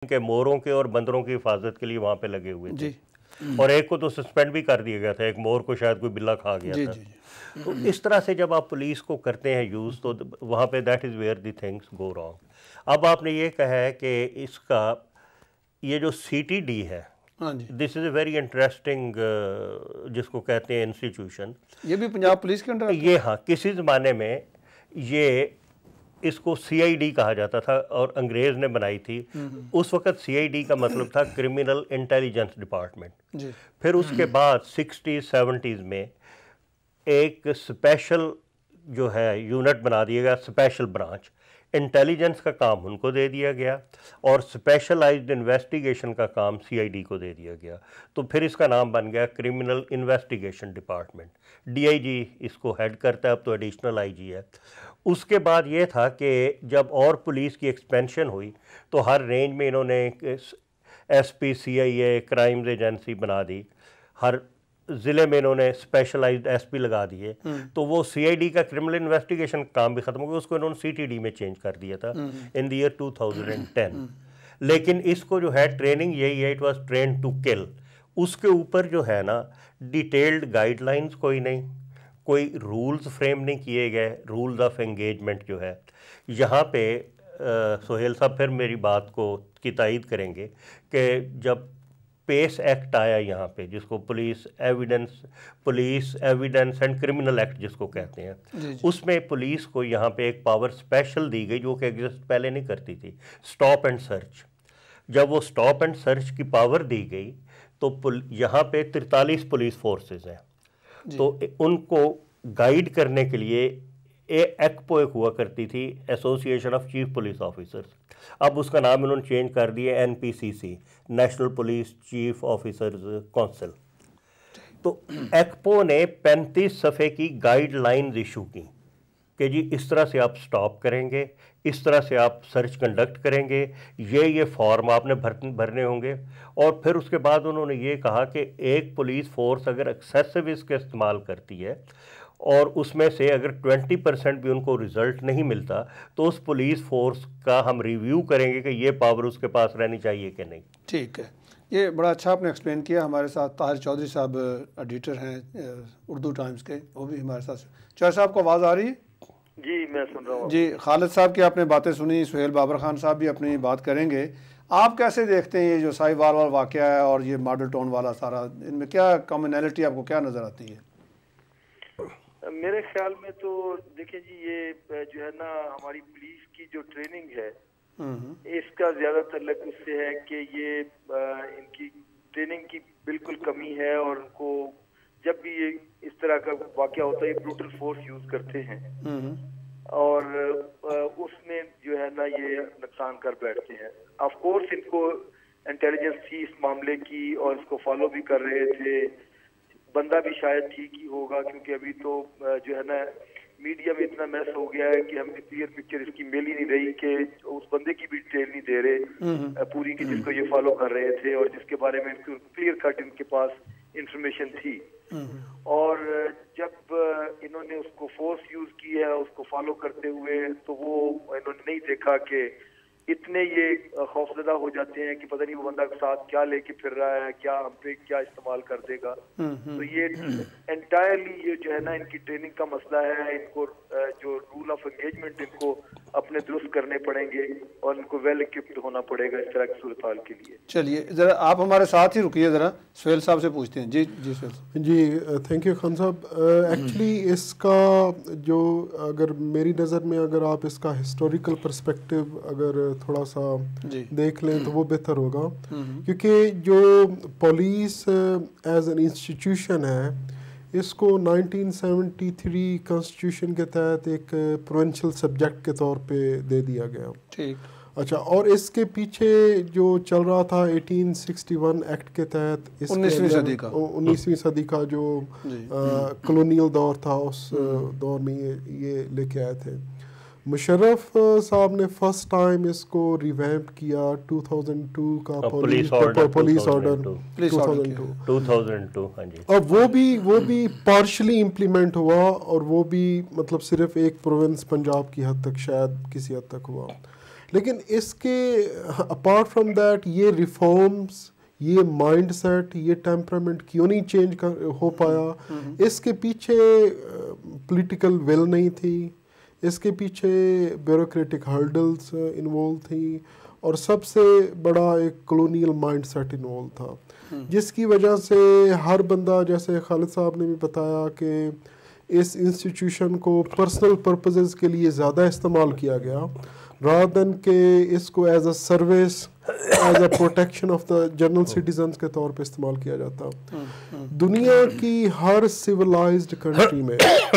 के मोरों के और बंदरों की हिफाजत के लिए वहाँ पे लगे हुए थे, और एक को तो सस्पेंड भी कर दिया गया था, एक मोर को शायद कोई बिल्ला खा गया था। तो इस तरह से जब आप पुलिस को करते हैं यूज़, तो वहाँ पे that is where the things go wrong. अब आपने ये कहा है कि इसका ये जो CTD है, this is a very interesting, जिसको कहते हैं इंस्टीट्यूशन, ये भी पंजाब पुलिस के अंडर, ये हाँ, किसी ज़माने में ये इसको CID कहा जाता था और अंग्रेज़ ने बनाई थी। उस वक़्त CID का मतलब था क्रिमिनल इंटेलिजेंस डिपार्टमेंट। फिर उसके बाद 60s 70s में एक स्पेशल जो है यूनिट बना दिया गया, स्पेशल ब्रांच, इंटेलिजेंस का काम उनको दे दिया गया और स्पेशलाइज्ड इन्वेस्टिगेशन का काम CID को दे दिया गया। तो फिर इसका नाम बन गया क्रिमिनल इन्वेस्टिगेशन डिपार्टमेंट। DIG इसको हेड करता है, अब तो एडिशनल IG है। उसके बाद ये था कि जब और पुलिस की एक्सपेंशन हुई तो हर रेंज में इन्होंने SP CIA क्राइम्स एजेंसी बना दी, हर ज़िले में इन्होंने स्पेशलाइज्ड SP लगा दिए। तो वो CID का क्रिमिनल इन्वेस्टिगेशन काम भी ख़त्म हो गया, उसको इन्होंने CTD में चेंज कर दिया था इन द ईयर 2010। लेकिन इसको जो है ट्रेनिंग यही है, it was train to kill. उसके ऊपर जो है ना डिटेल्ड गाइडलाइंस कोई नहीं, कोई रूल्स फ्रेम नहीं किए गए, रूल्स ऑफ एंगेजमेंट जो है यहाँ पे सोहेल साहब फिर मेरी बात की तायीद करेंगे कि जब पेस एक्ट आया यहाँ पे, जिसको police evidence and criminal act जिसको कहते हैं, उसमें पुलिस को यहाँ पे एक पावर स्पेशल दी गई जो कि एग्जिस्ट पहले नहीं करती थी, स्टॉप एंड सर्च। जब वो स्टॉप एंड सर्च की पावर दी गई तो यहाँ पे 43 पुलिस फोर्सेस हैं, तो उनको गाइड करने के लिए एक्पो एक हुआ करती थी, association of chief police officers. अब उसका नाम इन्होंने चेंज कर दिया NPCC, national police chief officers council. तो एक्पो ने 35 सफ़े की गाइडलाइंस इशू की कि जी इस तरह से आप स्टॉप करेंगे, इस तरह से आप सर्च कंडक्ट करेंगे, ये फॉर्म आपने भरने होंगे। और फिर उसके बाद उन्होंने ये कहा कि एक पुलिस फोर्स अगर एक्सेसिव इसका इस्तेमाल करती है और उसमें से अगर 20% भी उनको रिज़ल्ट नहीं मिलता तो उस पुलिस फोर्स का हम रिव्यू करेंगे कि ये पावर उसके पास रहनी चाहिए कि नहीं। ठीक है, ये बड़ा अच्छा आपने एक्सप्लेन किया। हमारे साथ ताहिर चौधरी साहब एडिटर हैं उर्दू टाइम्स के, वो भी हमारे साथ। चौधरी साहब को आवाज़ आ रही है? जी मैं सुन रहा हूँ। जी, खालिद साहब की आपने बातें सुनी, सोहेल बाबर खान साहब भी अपनी बात करेंगे। आप कैसे देखते हैं ये जो साहिवाल वाला वाक़या है और ये मॉडल टाउन वाला सारा, इनमें क्या कॉमनैलिटी आपको क्या नज़र आती है? मेरे ख्याल में तो देखिए जी, ये जो है ना हमारी पुलिस की जो ट्रेनिंग है इसका ज़्यादा तल्लुक उससे है कि ये इनकी ट्रेनिंग की बिल्कुल कमी है और उनको जब भी ये इस तरह का वाक़या होता है ये ब्रूटल फोर्स यूज़ करते हैं और उसमें जो है ना ये नुकसान कर बैठते हैं। ऑफ कोर्स इनको इंटेलिजेंस थी इस मामले की और इसको फॉलो भी कर रहे थे, बंदा भी शायद ठीक ही होगा क्योंकि अभी तो जो है ना मीडिया में इतना मैस हो गया है कि हमें क्लियर पिक्चर इसकी मिल ही नहीं रही कि उस बंदे की भी डिटेल नहीं दे रहे पूरी की जिसको ये फॉलो कर रहे थे और जिसके बारे में क्लियर कट इनके पास इंफॉर्मेशन थी। और जब इन्होंने उसको फोर्स यूज की है उसको फॉलो करते हुए तो वो इन्होंने नहीं देखा कि इतने ये खौफजदा हो जाते हैं कि पता नहीं वो बंदा के साथ क्या लेके फिर रहा है, क्या हम पे क्या इस्तेमाल कर देगा। तो ये एंटायरली ये जो है ना इनकी ट्रेनिंग का मसला है। इनको जो रूल ऑफ एंगेजमेंट इनको अपने दुरुस्त करने पड़ेंगे और इनको वेल इक्विप्ड होना पड़ेगा इस तरह की सूरत हाल के लिए। चलिए जरा आप हमारे साथ ही रुकिए, जरा सोहेल साहब से पूछते हैं। जी जी सोहेल जी, थैंक यू खान साहब। एक्चुअली इसका जो अगर मेरी नज़र में अगर आप इसका हिस्टोरिकल पर्सपेक्टिव अगर थोड़ा सा देख लें तो वो बेहतर होगा, क्योंकि जो पुलिस एज एन इंस्टीट्यूशन है इसको 1973 कॉन्स्टिट्यूशन के तहत एक प्रोविंशियल सब्जेक्ट के तौर पे दे दिया गया। ठीक, अच्छा, और इसके पीछे जो चल रहा था 1861 एक्ट के तहत 19वीं सदी का जो कॉलोनियल दौर था उस दौर में ये लेके आए थे। मुशर्रफ साहब ने फर्स्ट टाइम इसको रिवैम्प किया 2002 का पुलिस ऑर्डर 2002। हाँ जी। और वो भी पार्शली इम्प्लीमेंट हुआ और वो भी मतलब सिर्फ एक प्रोविंस पंजाब की हद तक शायद किसी हद तक हुआ। لیکن اس کے اپارٹ فرام دیٹ یہ ریفارمز، یہ مائنڈ سیٹ، یہ ٹیمپرامنٹ کیوں نہیں چینج ہو پایا؟ اس کے پیچھے پولیٹیکل ول نہیں تھی، اس کے پیچھے بیوروکریٹک ہرڈلز انوالو تھیں، اور سب سے بڑا ایک کلونیل مائنڈ سیٹ انوالو تھا، جس کی وجہ سے ہر بندہ، جیسے خالد صاحب نے بھی بتایا کہ اس انسٹیٹیوشن کو پرسنل پرپزز کے لیے زیادہ استعمال کیا گیا rather than کہ اس کو as a service, as a protection of the general citizens کے طور پہ استعمال کیا جاتا۔ دنیا کی ہر سویلائزڈ کنٹری میں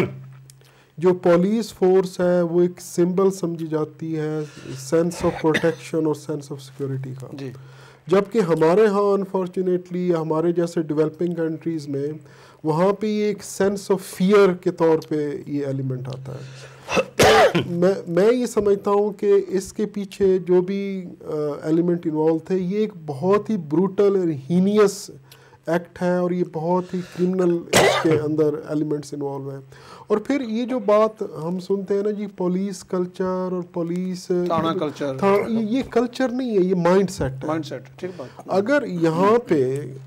جو پولیس فورس ہے وہ ایک سمبل سمجھی جاتی ہے سینس آف پروٹیکشن اور سینس آف سیکورٹی کا، جبکہ ہمارے ہاں انفارچونیٹلی ہمارے جیسے ڈیولپنگ کنٹریز میں وہاں پہ یہ ایک سینس آف فیئر کے طور پہ یہ ایلیمنٹ آتا ہے۔ میں یہ سمجھتا ہوں کہ اس کے پیچھے جو بھی ایلیمنٹ انوالو تھے، یہ ایک بہت ہی بروٹل اور ہینیس ایکٹ ہے، اور یہ بہت ہی کرمنل اس کے اندر ایلیمنٹس انوالو ہیں۔ اور پھر یہ جو بات ہم سنتے ہیں نا جی پولیس کلچر اور پولیس کلچر، یہ کلچر نہیں ہے، یہ مائنڈ سیٹ ہے۔ مائنڈ سیٹ، ٹھیک بات۔ اگر یہاں پہ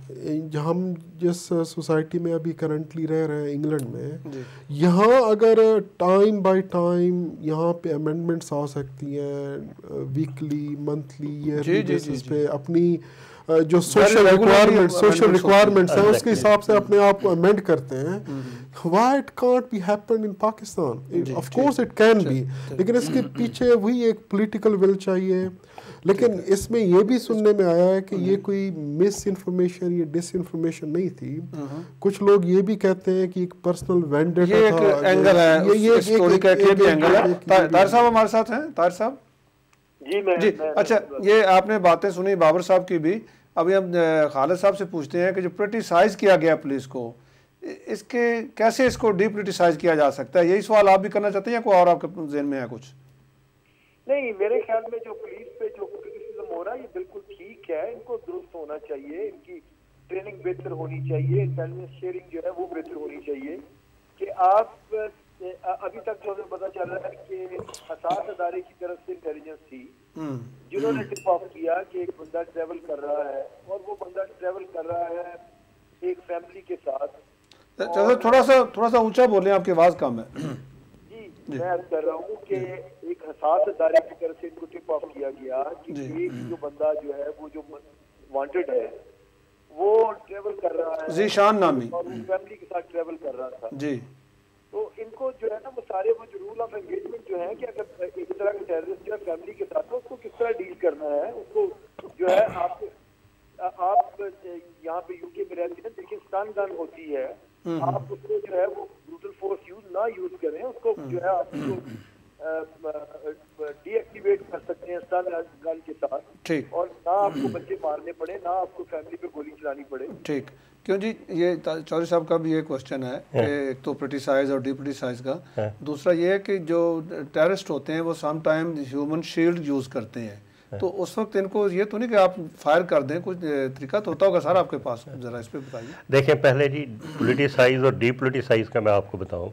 ہم جس سوسائٹی میں ابھی کرنٹلی رہ رہے ہیں انگلینڈ میں، یہاں اگر ٹائم بائی ٹائم یہاں پہ امینڈمنٹس آ سکتی ہیں ویکلی، منتھلی، ایئرلی بیسس پہ، اپنی جو سوشل ریکوائرمنٹس ہیں اس کے حساب سے اپنے آپ کو امینڈ کرتے ہیں، why it can't be happen in Pakistan? Of course it can be، لیکن اس کے پیچھے وہی ایک پولیٹیکل ول چاہیے۔ لیکن اس میں یہ بھی سننے میں آیا ہے کہ یہ کوئی مس انفارمیشن یا ڈس انفارمیشن نہیں تھی، کچھ لوگ یہ بھی کہتے ہیں کہ ایک پرسنل وینڈیٹا تھا، یہ ایک اینگل ہے، یہ سٹوری کا ایک اینگل ہے۔ طاہر صاحب ہمارے ساتھ ہیں، طاہر صاحب جی اچھا، یہ آپ نے باتیں سنی بابر صاحب کی بھی، ابھی ہم خالد صاحب سے پوچھتے ہیں کہ جو پولیٹیسائز کیا گیا پولیس کو، اس کے کیسے اس کو ڈی پولیٹیسائز کیا جا سکتا ہے؟ یہی سوال آپ بھی کرنا چاہتے ہیں یا کوئی اور آپ کے ذہن میں ہے کچھ؟ نہیں، میرے خیال میں جو پولیس پہ جو کرٹیسزم ہو رہا ہے یہ بالکل ٹھیک ہے، ان کو درست ہونا چاہیے، ان کی ٹریننگ بہتر ہونی چاہیے، انٹیلیجنس شیئرنگ جو ہے وہ بہتر ہونی چاہیے۔ کہ آپ ابھی تک جو ہمیں پتا چل رہا ہے کہ حساس ادارے کی طرف سے انٹیلیجنس تھی جنہوں نے ٹپ آف کیا کہ ایک بندہ ٹریول کر رہا ہے، اور وہ بندہ ٹریول کر رہا ہے ایک فیملی کے ساتھ۔ تھوڑا سا اونچا بولیں، آپ کی آواز کم ہے۔ جی میں عرض کر رہا ہوں کہ ایک حساس ادارے کی طرف سے ان کو ٹپ آف کیا گیا کہ ایک جو بندہ جو ہے وہ جو وانٹڈ ہے وہ ٹریول کر رہا ہے، ذیشان نامی، اور وہ فیملی کے ساتھ ٹریول کر رہا تھا۔ جی تو ان کو جو ہے نا وہ سارے وہ جو رول آف انگیجمنٹ جو ہے کہ اگر ایک طرح کا ٹیررسٹ جو ہے فیملی کے ساتھ اس کو کس طرح ڈیل کرنا ہے، اس کو جو ہے آپ یہاں پہ یو کے میں رہتے ہیں، دیکھیں اسٹن گن ہوتی ہے، آپ اس کو جو ہے وہ بروٹل فورس نہ یوز کریں، اس کو جو ہے آپ ڈی ایکٹیویٹ کر سکتے ہیں اسٹن گن کے ساتھ، اور نہ آپ کو بچے مارنے پڑے، نہ آپ کو فیملی پہ گولی چلانی پڑے۔ ٹھیک، کیوں جی یہ چودھری صاحب کا بھی یہ کوشچن ہے کہ ایک تو پولیٹیسائز اور ڈی پولیٹیسائز کا، دوسرا یہ ہے کہ جو ٹیررسٹ ہوتے ہیں وہ some time human shield use کرتے ہیں، تو اس وقت ان کو یہ تو نہیں کہ آپ فائر کر دیں، کچھ طریقہ تو ہوتا ہوگا سر آپ کے پاس، ذرا اس پہ بتائیے۔ دیکھیں پہلے جی پولیٹیسائز اور ڈی پولیٹیسائز کا میں آپ کو بتاؤں،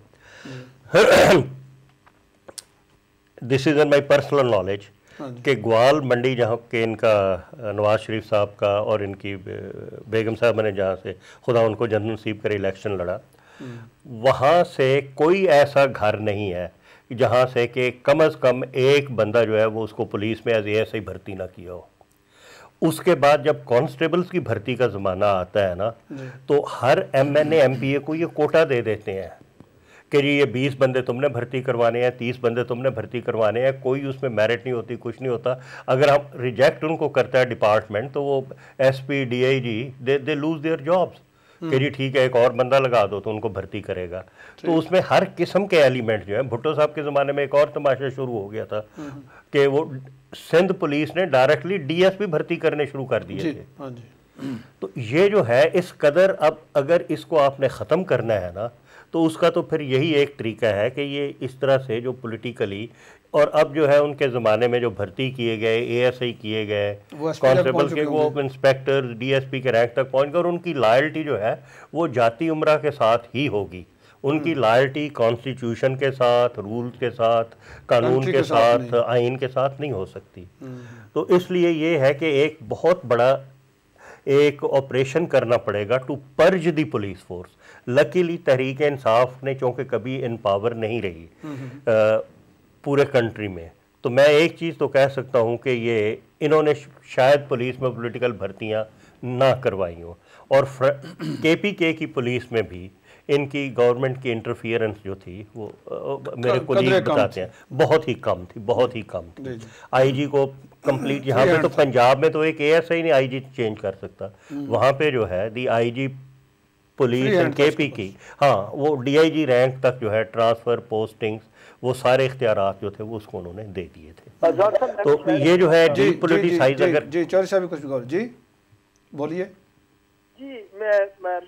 دس از ان مائی پرسنل نالج کہ گوال منڈی جہاں کہ ان کا نواز شریف صاحب کا اور ان کی بیگم صاحبہ نے جہاں سے خدا ان کو جنت نصیب کرے الیکشن لڑا، وہاں سے کوئی ایسا گھر نہیں ہے جہاں سے کہ کم از کم ایک بندہ جو ہے وہ اس کو پولیس میں ایز اے ایس آئی بھرتی نہ کیا ہو۔ اس کے بعد جب کانسٹیبلز کی بھرتی کا زمانہ آتا ہے نا، تو ہر M N A M P A کو یہ کوٹا دے دیتے ہیں کہ جی یہ 20 بندے تم نے بھرتی کروانے ہیں، 30 بندے تم نے بھرتی کروانے ہیں، کوئی اس میں میرٹ نہیں ہوتی، کچھ نہیں ہوتا۔ اگر ہم ریجیکٹ ان کو کرتا ہے ڈپارٹمنٹ تو وہ S P D I G they lose their jobs کہ جی ٹھیک ہے ایک اور بندہ لگا دو تو ان کو بھرتی کرے گا۔ تو اس میں ہر قسم کے ایلیمنٹ جو ہیں، بھٹو صاحب کے زمانے میں ایک اور تماشا شروع ہو گیا تھا کہ وہ سندھ پولیس نے ڈائریکٹلی ڈی ایس پی بھرتی کرنے شروع کر دیے تھے۔ تو یہ جو ہے اس قدر، اب اگر اس کو آپ نے ختم کرنا ہے نا تو اس کا تو پھر یہی ایک طریقہ ہے کہ یہ اس طرح سے جو پولیٹیکلی، اور اب جو ہے ان کے زمانے میں جو بھرتی کیے گئے اے ایس آئی کیے گئے کانسٹیبل کے، وہ انسپیکٹر ڈی ایس پی کے رینک تک پہنچ گئے، اور ان کی لائلٹی جو ہے وہ جاتی عمرہ کے ساتھ ہی ہوگی، ان کی لائلٹی کانسٹیٹیوشن کے ساتھ، رولز کے ساتھ، قانون کے ساتھ، آئین کے ساتھ نہیں ہو سکتی. تو اس لیے یہ ہے کہ ایک بہت بڑا ایک آپریشن کرنا پڑے گا to purge the police force. Luckily Tehreek Insaf نے چونکہ کبھی ان پاور نہیں رہی پورے کنٹری میں، تو میں ایک چیز تو کہہ سکتا ہوں کہ یہ انہوں نے شاید پولیس میں پولیٹیکل بھرتیاں نہ کروائی ہوں، اور KPK کی پولیس میں بھی ان کی گورنمنٹ کی انٹرفیئرنس جو تھی وہ میرے کولیگ بتاتے ہیں بہت ہی کم تھی، بہت ہی کم تھی. آئی جی کو کمپلیٹ، یہاں پہ تو پنجاب میں تو ایک ASI نہیں آئی جی چینج کر سکتا، وہاں پہ جو ہے the IG police and KPK، ہاں وہ DIG رینک تک جو ہے ٹرانسفر، پوسٹنگز، وہ سارے اختیارات جو تھے وہ اس کو انہوں نے دے دیے تھے. تو یہ جو ہے ڈی پولیٹیسائز اگر جی چوہدری صاحب کچھ جی بولیے. جی میں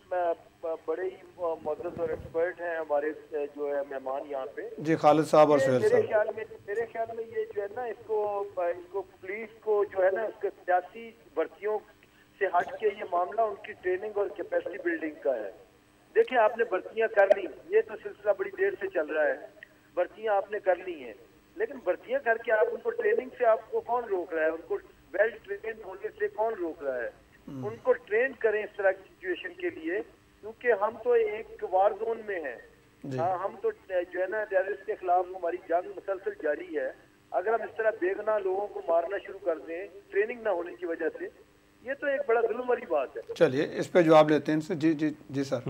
بڑے ہی معزز اور ایکسپرٹ ہیں ہمارے جو ہے مہمان یہاں پہ، جی خالد صاحب اور سہیل صاحب. میرے خیال میں یہ جو ہے نا اس کو پولیس کو جو ہے نا اس کے سیاسی بھرتیوں سے ہٹ کے یہ معاملہ ان کی ٹریننگ اور کیپیسٹی بلڈنگ کا ہے. دیکھیں آپ نے بھرتیاں کر لی، یہ تو سلسلہ بڑی دیر سے چل رہا ہے، بھرتیاں آپ نے کر لی ہیں، لیکن بھرتیاں کر کے آپ ان کو ٹریننگ سے آپ کو کون روک رہا ہے؟ ان کو ویل ٹرین ہونے سے کون روک رہا ہے؟ ان کو ٹرین کریں اس طرح کی سچویشن کے لیے، کیونکہ ہم تو ایک وار زون میں ہیں. ہم تو جو ہے نا ٹیررسٹ کے خلاف ہماری جنگ مسلسل جاری ہے. اگر ہم اس طرح بے گناہ لوگوں کو مارنا شروع کر دیں ٹریننگ نہ ہونے کی وجہ سے، یہ تو ایک بڑا ظلم والی بات ہے. چلیے اس پہ جواب لیتے ہیں ان سے. جی سر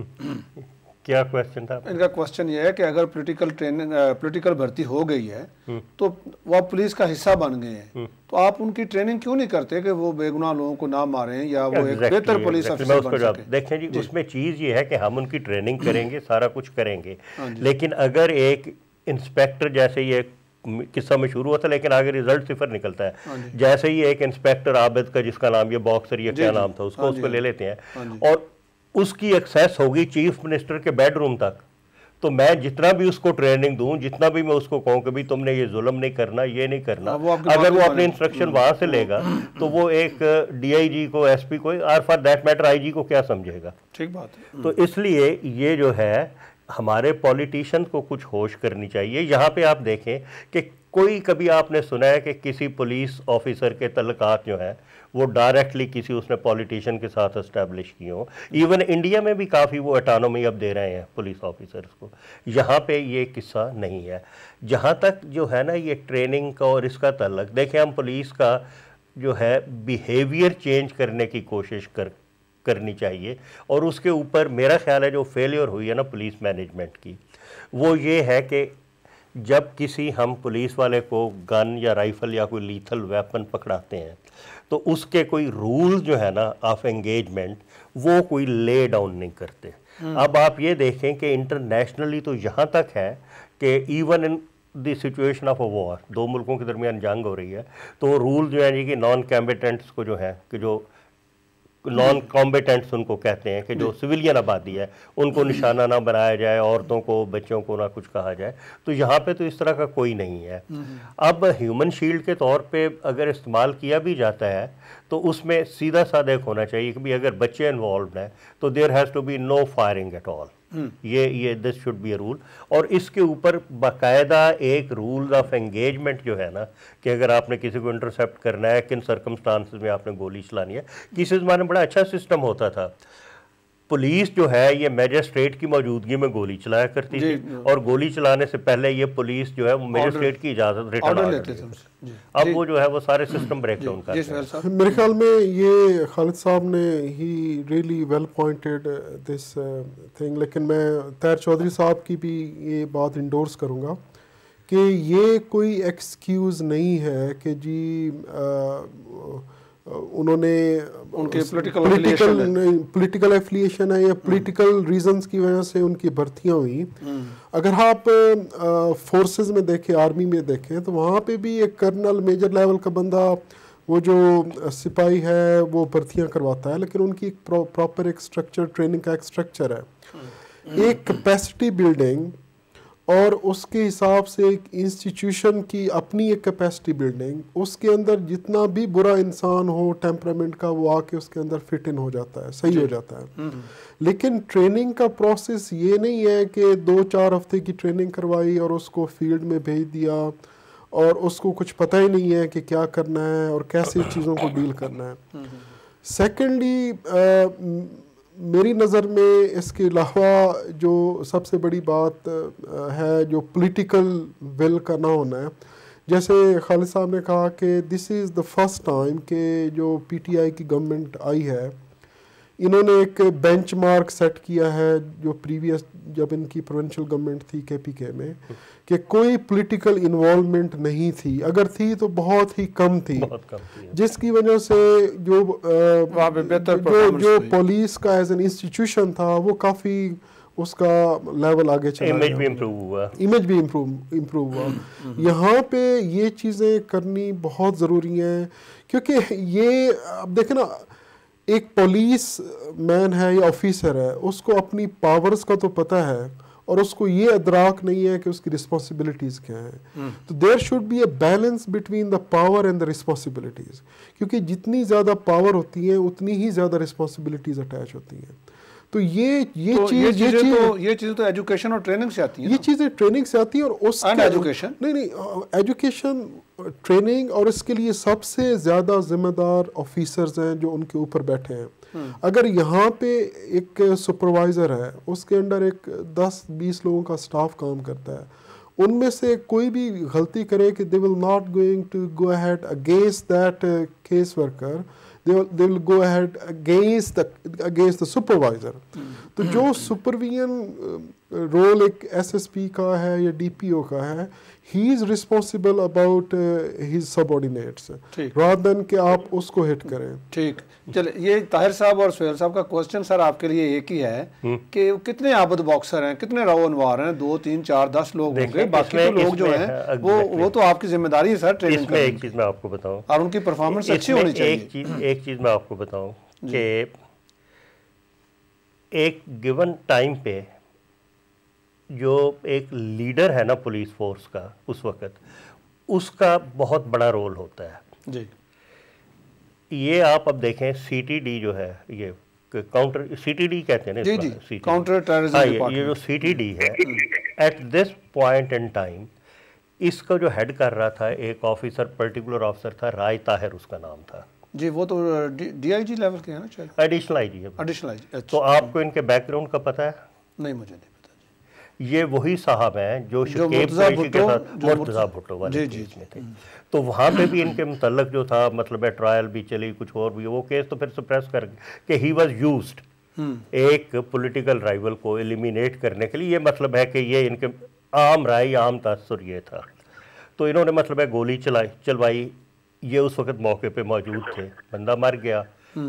کیا کویسچن تھا ان کا؟ کویسچن یہ ہے کہ اگر پولیٹیکل بھرتی ہو گئی ہے تو وہ پولیس کا حصہ بن گئے ہیں، تو آپ ان کی ٹریننگ کیوں نہیں کرتے کہ وہ بے گناہ لوگوں کو نہ ماریں یا وہ ایک بہتر پولیس افسر بن سکیں؟ دیکھیں جی اس میں چیز یہ ہے کہ ہم ان کی ٹریننگ کریں گے، سارا کچھ کریں گے، لیکن اگر ایک انسپیکٹر، جیسے یہ قصہ میں شروع ہوتا ہے لیکن آگے ریزلٹ صفر نکلتا ہے، جیسے ہی ایک انسپیکٹر عابد کا جس کا نام یہ باکسر یا کیا نام تھا، اس کو لے لیتے ہیں اور اس کی ایکسیس ہوگی چیف منسٹر کے بیڈ روم تک، تو میں جتنا بھی اس کو ٹریننگ دوں، جتنا بھی میں اس کو کہوں کہ بھی تم نے یہ ظلم نہیں کرنا، یہ نہیں کرنا، اگر وہ اپنے انسٹرکشن وہاں سے لے گا تو وہ ایک DIG کو، SP کو، اور فار دیٹ میٹر IG کو کیا سمجھے گا؟ ٹھیک بات ہے. تو اس لیے یہ جو ہے ہمارے پولیٹیشین کو کچھ ہوش کرنی چاہیے. یہاں پہ آپ دیکھیں کہ کوئی کبھی آپ نے سنا ہے کہ کسی پولیس آفیسر کے تعلقات جو ہیں وہ ڈائریکٹلی کسی اس نے پولیٹیشین کے ساتھ اسٹیبلش کیے ہوں؟ ایون انڈیا میں بھی کافی وہ اٹانومی اب دے رہے ہیں پولیس آفیسرز کو. یہاں پہ یہ قصہ نہیں ہے. جہاں تک جو ہے نا یہ ٹریننگ کا اور اس کا تعلق، دیکھیں ہم پولیس کا جو ہے بیہیویئر چینج کرنے کی کوشش کرنی چاہیے، اور اس کے اوپر میرا خیال ہے جو فیلیور ہوئی ہے نا پولیس مینجمنٹ کی، وہ یہ ہے کہ جب کسی ہم پولیس والے کو گن یا رائفل یا کوئی لیتھل ویپن پکڑاتے ہیں تو اس کے کوئی رول جو ہے نا آف انگیجمنٹ وہ کوئی لے ڈاؤن نہیں کرتے. اب آپ یہ دیکھیں کہ انٹرنیشنلی تو یہاں تک ہے کہ even in the situation of a war, دو ملکوں کے درمیان جنگ ہو رہی ہے، تو رول جو ہیں جی کہ نان کمبیٹنٹس کو جو ہے کہ جو نان کمبیٹنٹس ان کو کہتے ہیں کہ جو سویلین آبادی ہے ان کو نشانہ نہ بنایا جائے، عورتوں کو، بچوں کو نہ کچھ کہا جائے. تو یہاں پہ تو اس طرح کا کوئی نہیں ہے. اب ہیومن شیلڈ کے طور پہ اگر استعمال کیا بھی جاتا ہے تو اس میں سیدھا سادہ ایک ہونا چاہیے کہ بھی اگر بچے انوالوڈ ہیں تو there has to be no firing at all. یہ this should be a rule, اور اس کے اوپر باقاعدہ ایک رول آف انگیجمنٹ جو ہے نا کہ اگر آپ نے کسی کو انٹرسیپٹ کرنا ہے، کن سرکمسٹانسز میں آپ نے گولی چلانی ہے. کسی زمانے میں بڑا اچھا سسٹم ہوتا تھا، پولیس جو ہے یہ میجسٹریٹ کی موجودگی میں گولی چلایا کرتی تھی، اور گولی چلانے سے پہلے یہ پولیس جو ہے وہ میجسٹریٹ کی اجازت ریٹن آرڈر لیتے تھے. اب وہ جو ہے وہ سارے سسٹم بریک ڈاؤن کرتے ہیں. میرے خیال میں یہ خالد صاحب نے he really well pointed this thing, لیکن میں طاہر چودھری صاحب کی بھی یہ بات انڈورس کروں گا کہ یہ کوئی ایکسکیوز نہیں ہے کہ جی انہوں نے ان کے پولیٹیکل ایفیلیشن ہے یا پولیٹیکل ریزنز کی وجہ سے ان کی بھرتیاں ہوئی. اگر آپ فورسز میں دیکھیں، آرمی میں دیکھیں، تو وہاں پہ بھی ایک کرنل میجر لیول کا بندہ، وہ جو سپاہی ہے وہ بھرتیاں کرواتا ہے، لیکن ان کی ایک پراپر ایک اسٹرکچر، ٹریننگ کا ایک اسٹرکچر ہے. ایک کیپیسٹی بلڈنگ اور اس کے حساب سے ایک انسٹیٹیوشن کی اپنی ایک کیپیسٹی بلڈنگ, اس کے اندر جتنا بھی برا انسان ہو ٹیمپرامنٹ کا وہ آ کے اس کے اندر فٹ ان ہو جاتا ہے, صحیح ہو جاتا ہے. لیکن ٹریننگ کا پروسیس یہ نہیں ہے کہ 2-4 ہفتے کی ٹریننگ کروائی اور اس کو فیلڈ میں بھیج دیا اور اس کو کچھ پتہ ہی نہیں ہے کہ کیا کرنا ہے اور کیسے چیزوں کو ڈیل کرنا ہے. سیکنڈلی میری نظر میں اس کے علاوہ جو سب سے بڑی بات ہے جو پولیٹیکل ول کا نہ ہونا ہے, جیسے خالد صاحب نے کہا کہ دس از دا فرسٹ ٹائم کہ جو پی ٹی آئی کی گورنمنٹ آئی ہے انہوں نے ایک بینچ مارک سیٹ کیا ہے جو پریویس جب ان کی پروونشل گورنمنٹ تھی کے پی کے میں, کہ کوئی پولیٹیکل انوالومنٹ نہیں تھی, اگر تھی تو بہت ہی کم تھی, جس کی وجہ سے جو پولیس کا ایز این انسٹیٹیوشن تھا وہ کافی اس کا لیول آگے چلا گیا, امیج بھی امپروو ہوا. یہاں پہ یہ چیزیں کرنی بہت ضروری ہیں, کیونکہ یہ اب دیکھیں نا, ایک پولیس مین ہے یا آفیسر ہے, اس کو اپنی پاورز کا تو پتہ ہے اور اس کو یہ ادراک نہیں ہے کہ اس کی رسپانسبلٹیز کیا ہیں. تو there should be a balance between the power and the responsibilities, کیونکہ جتنی زیادہ پاور ہوتی ہیں اتنی ہی زیادہ رسپانسبلٹیز اٹیچ ہوتی ہیں. تو یہ چیزیں تو ایجوکیشن اور ٹریننگ سے آتی ہیں, یہ چیزیں ٹریننگ سے آتی ہیں. اور اس ایجوکیشن نہیں ایجوکیشن ٹریننگ, اور اس کے لیے سب سے زیادہ ذمہ دار آفیسرز ہیں جو ان کے اوپر بیٹھے ہیں. اگر یہاں پہ ایک سپروائزر ہے, اس کے انڈر ایک 10-20 لوگوں کا سٹاف کام کرتا ہے, ان میں سے کوئی بھی غلطی کرے کہ they will not going to go ahead against that case worker, they will go ahead against the supervisor. تو جو سپرویژن رول ایک ایس ایس پی کا ہے یا ڈی پی او کا ہے, he is responsible about his subordinates rather than کہ آپ اس کو ہٹ کریں. ٹھیک, چلے یہ طاہر صاحب اور سہیل صاحب کا کوسچن سر آپ کے لیے ایک ہی ہے کہ کتنے عابد باکسر ہیں, کتنے رو انوار ہیں, 2, 3, 4, 10 لوگ ہوں گے, باقی تو لوگ جو ہیں وہ تو آپ کی ذمہ داری ہے سر ٹریننگ کرنے کی. ایک چیز میں آپ کو بتاؤں, اور ان کی پرفارمنس اچھی ہونی چاہیے. ایک چیز میں آپ کو بتاؤں کہ ایک گیون ٹائم پہ جو ایک لیڈر ہے نا پولیس فورس کا, اس وقت اس کا بہت بڑا رول ہوتا ہے. جی, یہ آپ اب دیکھیں سی ٹی ڈی جو ہے, یہ کاؤنٹر سی ٹی ڈی کہتے ہیں نا, جی کاؤنٹر ٹیررزم ڈپارٹمنٹ, یہ جو سی ٹی ڈی ہے at this point in time اس کا جو ہیڈ کر رہا تھا ایک آفیسر, پرٹیکولر آفیسر تھا, رائے طاہر اس کا نام تھا. جی وہ تو ڈی آئی جی لیول کے ہیں نا, شاید ایڈیشنل آئی جی. تو آپ کو ان کے بیک گراؤنڈ کا پتہ ہے؟ نہیں, مجھے نہیں پتا. یہ وہی صاحب ہیں جو مرتضیٰ بھٹو والے کیس میں تھے. تو وہاں پہ بھی ان کے متعلق جو تھا, مطلب ہے ٹرائل بھی چلی, کچھ اور بھی, وہ کیس تو پھر سپریس کر کہ ہی واز یوزڈ ایک پولیٹیکل رائیول کو ایلیمینیٹ کرنے کے لیے. یہ مطلب ہے کہ یہ ان کے عام رائے, عام تاثر یہ تھا. تو انہوں نے مطلب ہے گولی چلوائی, یہ اس وقت موقع پہ موجود تھے, بندہ مر گیا,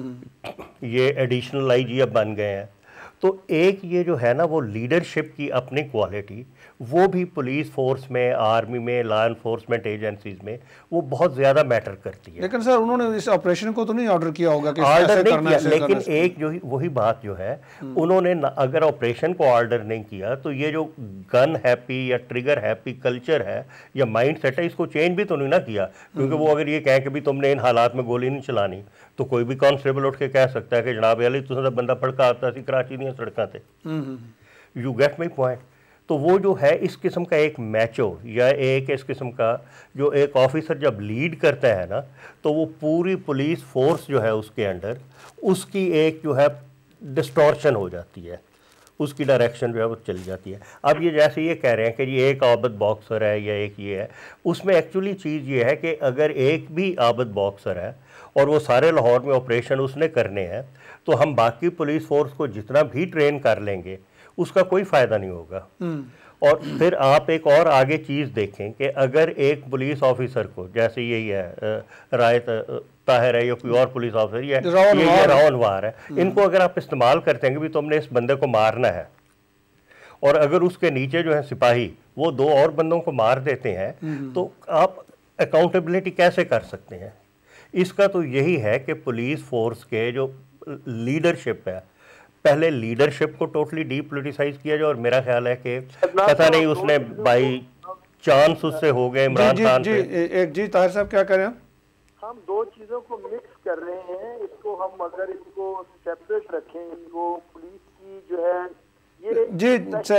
یہ ایڈیشنل آئی جی اب بن گئے ہیں. تو ایک یہ جو ہے نا وہ لیڈرشپ کی اپنی کوالٹی, وہ بھی پولیس فورس میں, آرمی میں, لا انفورسمنٹ ایجنسیز میں وہ بہت زیادہ میٹر کرتی ہے. لیکن سر انہوں نے اس آپریشن کو تو نہیں آرڈر کیا ہوگا کہ آرڈر نہیں کیا, لیکن ایک جو وہی بات جو ہے, انہوں نے اگر آپریشن کو آرڈر نہیں کیا تو یہ جو گن ہیپی یا ٹریگر ہیپی کلچر ہے یا مائنڈ سیٹ ہے, اس کو چینج بھی تو نہیں نہ کیا. کیونکہ وہ اگر یہ کہیں کہ بھی تم نے ان حالات میں گولی نہیں چلانی, تو کوئی بھی کانسٹیبل اٹھ کے کہہ سکتا ہے کہ جناب علی تو بندہ پڑکا آتا سی کراچی دیا سڑکاں تے. You get my point. تو وہ جو ہے اس قسم کا ایک میچو یا ایک اس قسم کا جو ایک آفیسر جب لیڈ کرتا ہے نا, تو وہ پوری پولیس فورس جو ہے اس کے انڈر, اس کی ایک جو ہے ڈسٹورشن ہو جاتی ہے, اس کی ڈائریکشن جو ہے وہ چلی جاتی ہے. اب یہ جیسے یہ کہہ رہے ہیں کہ یہ ایک عابد باکسر ہے یا ایک یہ ہے, اس میں ایکچولی چیز یہ ہے کہ اگر ایک بھی عابد باکسر ہے اور وہ سارے لاہور میں آپریشن اس نے کرنے ہیں, تو ہم باقی پولیس فورس کو جتنا بھی ٹرین کر لیں گے اس کا کوئی فائدہ نہیں ہوگا. اور پھر آپ ایک اور آگے چیز دیکھیں کہ اگر ایک پولیس آفیسر کو, جیسے یہی ہے رائے طاہر ہے یا کوئی اور پولیس آفیسر, یہ راؤ انوار ہے, ان کو اگر آپ استعمال کرتے ہیں کہ بھی تم نے اس بندے کو مارنا ہے, اور اگر اس کے نیچے جو ہے سپاہی وہ 2 اور بندوں کو مار دیتے ہیں, تو آپ اکاؤنٹیبلٹی کیسے کر سکتے ہیں؟ اس کا تو یہی ہے کہ پولیس فورس کے جو لیڈرشپ ہے, पहले लीडरशिप को टोटली डीपोलिटिसाइज किया जाए, और मेरा ख्याल है कि पता नहीं उसने बाई चांस उससे हो गए इमरान खान पे। जी ताहिर साहब क्या करें हम दो चीजों को मिक्स कर रहे हैं। इसको हम अगर इसको सेपरेट रखें, इसको पुलिस की जो है ये जी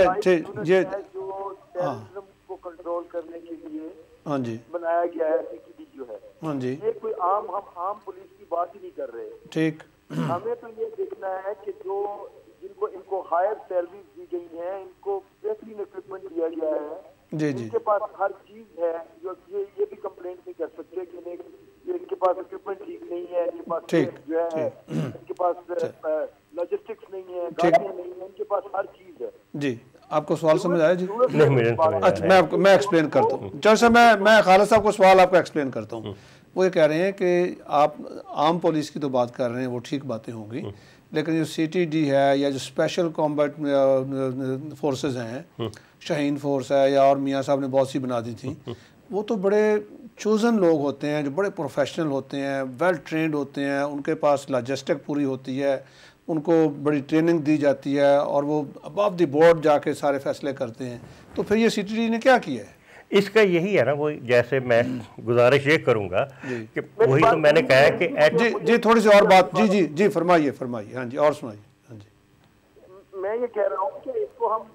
जो टेररिज्म को कंट्रोल करने के लिए हाँ जी बनाया गया है सीटीडी जो है, हाँ जी, ये कोई हम आम पुलिस की बात ही नहीं कर रहे। ठीक, हमें तो ये देखना है कि जो इनको हायर सैलरीज दी गई हैं, इनको बेहतरीन इक्विपमेंट दिया गया है, जी जी, इनके पास हर चीज है, जो ये भी कंप्लेंट नहीं कर सकते कि इनके पास इक्विपमेंट ठीक नहीं है, इनके पास जो है इनके पास लॉजिस्टिक्स नहीं है, गाड़ियां नहीं है, इनके पास हर चीज है। जी आपको सवाल समझ आया जी? नहीं, अच्छा मैं एक्सप्लेन करता हूँ। जैसे मैं खालिद साहब को सवाल आपको एक्सप्लेन करता हूँ। वो ये कह रहे हैं कि आप आम पुलिस की तो बात कर रहे हैं, वो ठीक बातें होंगी, लेकिन जो सीटीडी है या जो स्पेशल कॉम्बैट फोर्सेस हैं, शाहीन फोर्स है, या और मियाँ साहब ने बहुत सी बना दी थी, वो तो बड़े चोज़न लोग होते हैं, जो बड़े प्रोफेशनल होते हैं, वेल ट्रेंड होते हैं, उनके पास लॉजिस्टिक पूरी होती है, उनको बड़ी ट्रेनिंग दी जाती है, और वो अबव द बोर्ड जाके सारे फैसले करते हैं। तो फिर ये सीटीडी ने क्या किया है? इसका यही है ना, वो जैसे मैं गुजारिश ये करूंगा कि वही तो मैंने कहा है कि जी थोड़ी सी और बात, जी फरमाइए, हाँ जी, और सुनाइए। हाँ जी, मैं ये कह रहा हूँ कि इसको हम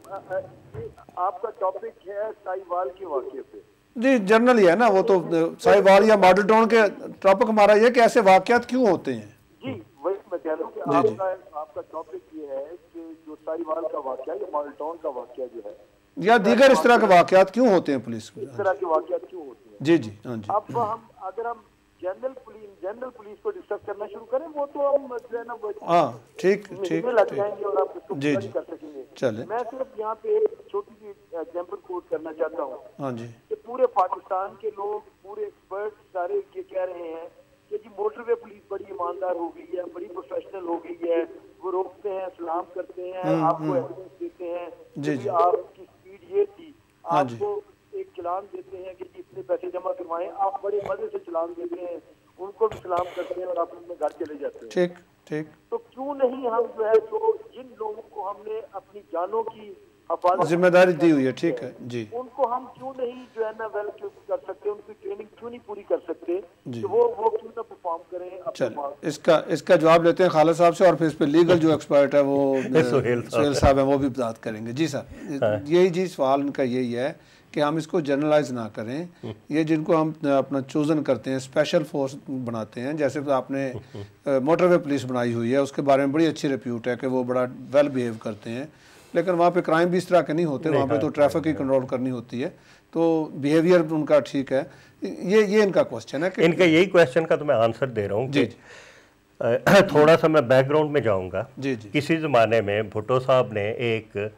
आपका टॉपिक है साहिवाल के वाक़ये पे। जी जनरली है ना, वो तो साहिवाल या मॉडल टाउन के टॉपिक हमारा ये कि ऐसे वाक़यात क्यों होते हैं। जी वही मैं कह रहा हूँ कि आपका टॉपिक ये है कि जो साहिवाल का वाक़या या मॉडल टाउन का वाक़या जो है, या दीगर इस तरह के वाक़यात क्यों होते हैं पुलिस को, इस तरह के वाक़यात क्यों होते हैं। जी हाँ जी। अब अगर हम जनरल पुलिस को डिस्कस करना शुरू करें, वो तो हम जो है ना हाँ ठीक लग जाएंगे और आप इसको पूरा नहीं कर सकेंगे। चले, मैं सिर्फ यहाँ पे एक छोटी सी एग्जाम्पल कोट करना चाहता हूँ। हाँ जी, कि पूरे पाकिस्तान के लोग, पूरे एक्सपर्ट सारे ये कह रहे हैं कि जी मोटरवे पुलिस बड़ी ईमानदार हो गई है, बड़ी प्रोफेशनल हो गई है, वो रोकते हैं, सलाम करते हैं, आपको एविडेंस देते हैं कि आपकी स्पीड ये थी, आपको एक चलान देते हैं कि इतने पैसे जमा करवाएं, आप बड़े मजे से चलान देते हैं, उनको भी सलाम करते हैं और आप अपने घर चले जाते हैं। ठीक। तो क्यों नहीं हम जो है, जो जिन लोगों को हमने अपनी जानों की जिम्मेदारी दी हुई है, ठीक है जी, उनको हम क्यों नहीं जो है ना वेल कर सकते, उनकी ट्रेनिंग क्यों नहीं पूरी कर सकते, तो वो क्यों ना परफॉर्म करें। चल इसका जवाब लेते हैं खालिद साहब से, और फिर इस पे लीगल जो एक्सपर्ट है वो सोहेल साहब हैं, वो भी बात करेंगे। जी सर, यही जी सवाल इनका यही है कि हम इसको जनरलाइज ना करें। ये जिनको हम अपना चोज़न करते हैं, स्पेशल फोर्स बनाते हैं, जैसे तो आपने मोटरवे पुलिस बनाई हुई है, उसके बारे में बड़ी अच्छी रिप्यूट है कि वो बड़ा वेल बिहेव करते हैं, लेकिन वहाँ पे क्राइम भी इस तरह के नहीं होते, वहाँ पे तो ट्रैफिक ही कंट्रोल करनी होती है, तो बिहेवियर उनका ठीक है। ये इनका क्वेश्चन है कि इनका यही क्वेश्चन का तो मैं आंसर दे रहा हूँ। जी थोड़ा सा मैं बैकग्राउंड में जाऊँगा। जी किसी ज़माने में भुट्टो साहब ने एक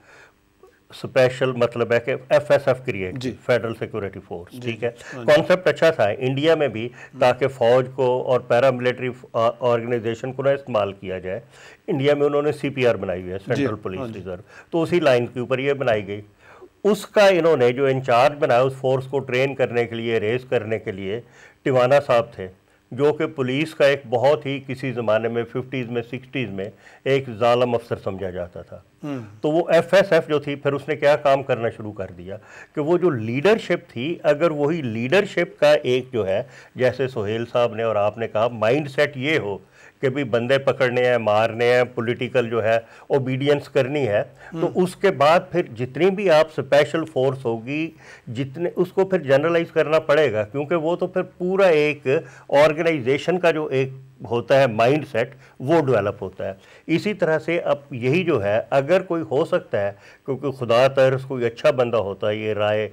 स्पेशल, मतलब है कि FSF create, federal security force, ठीक है, कॉन्सेप्ट अच्छा था इंडिया में भी, ताकि फ़ौज को और पैरामिलिट्री ऑर्गेनाइजेशन को ना इस्तेमाल किया जाए। इंडिया में उन्होंने CPR बनाई हुई है, सेंट्रल पुलिस रिजर्व, तो उसी लाइन के ऊपर ये बनाई गई। उसका इन्होंने जो इंचार्ज बनाया उस फोर्स को ट्रेन करने के लिए, रेस करने के लिए, टिवाना साहब थे, जो कि पुलिस का एक बहुत ही किसी ज़माने में 50s में 60s में एक जालिम अफसर समझा जाता था। तो वो FSF जो थी, फिर उसने क्या काम करना शुरू कर दिया कि वो जो लीडरशिप थी, अगर वही लीडरशिप का एक जो है, जैसे सोहेल साहब ने और आपने कहा, माइंड सेट ये हो कि भी बंदे पकड़ने हैं, मारने हैं, पॉलिटिकल जो है ओबीडियंस करनी है, तो उसके बाद फिर जितनी भी आप स्पेशल फोर्स होगी, जितने उसको फिर जनरलाइज करना पड़ेगा, क्योंकि वो तो फिर पूरा एक ऑर्गेनाइजेशन का जो एक होता है माइंड सेट, वो डेवलप होता है। इसी तरह से अब यही जो है, अगर कोई हो सकता है, क्योंकि खुदा तरस कोई अच्छा बंदा होता है, ये राय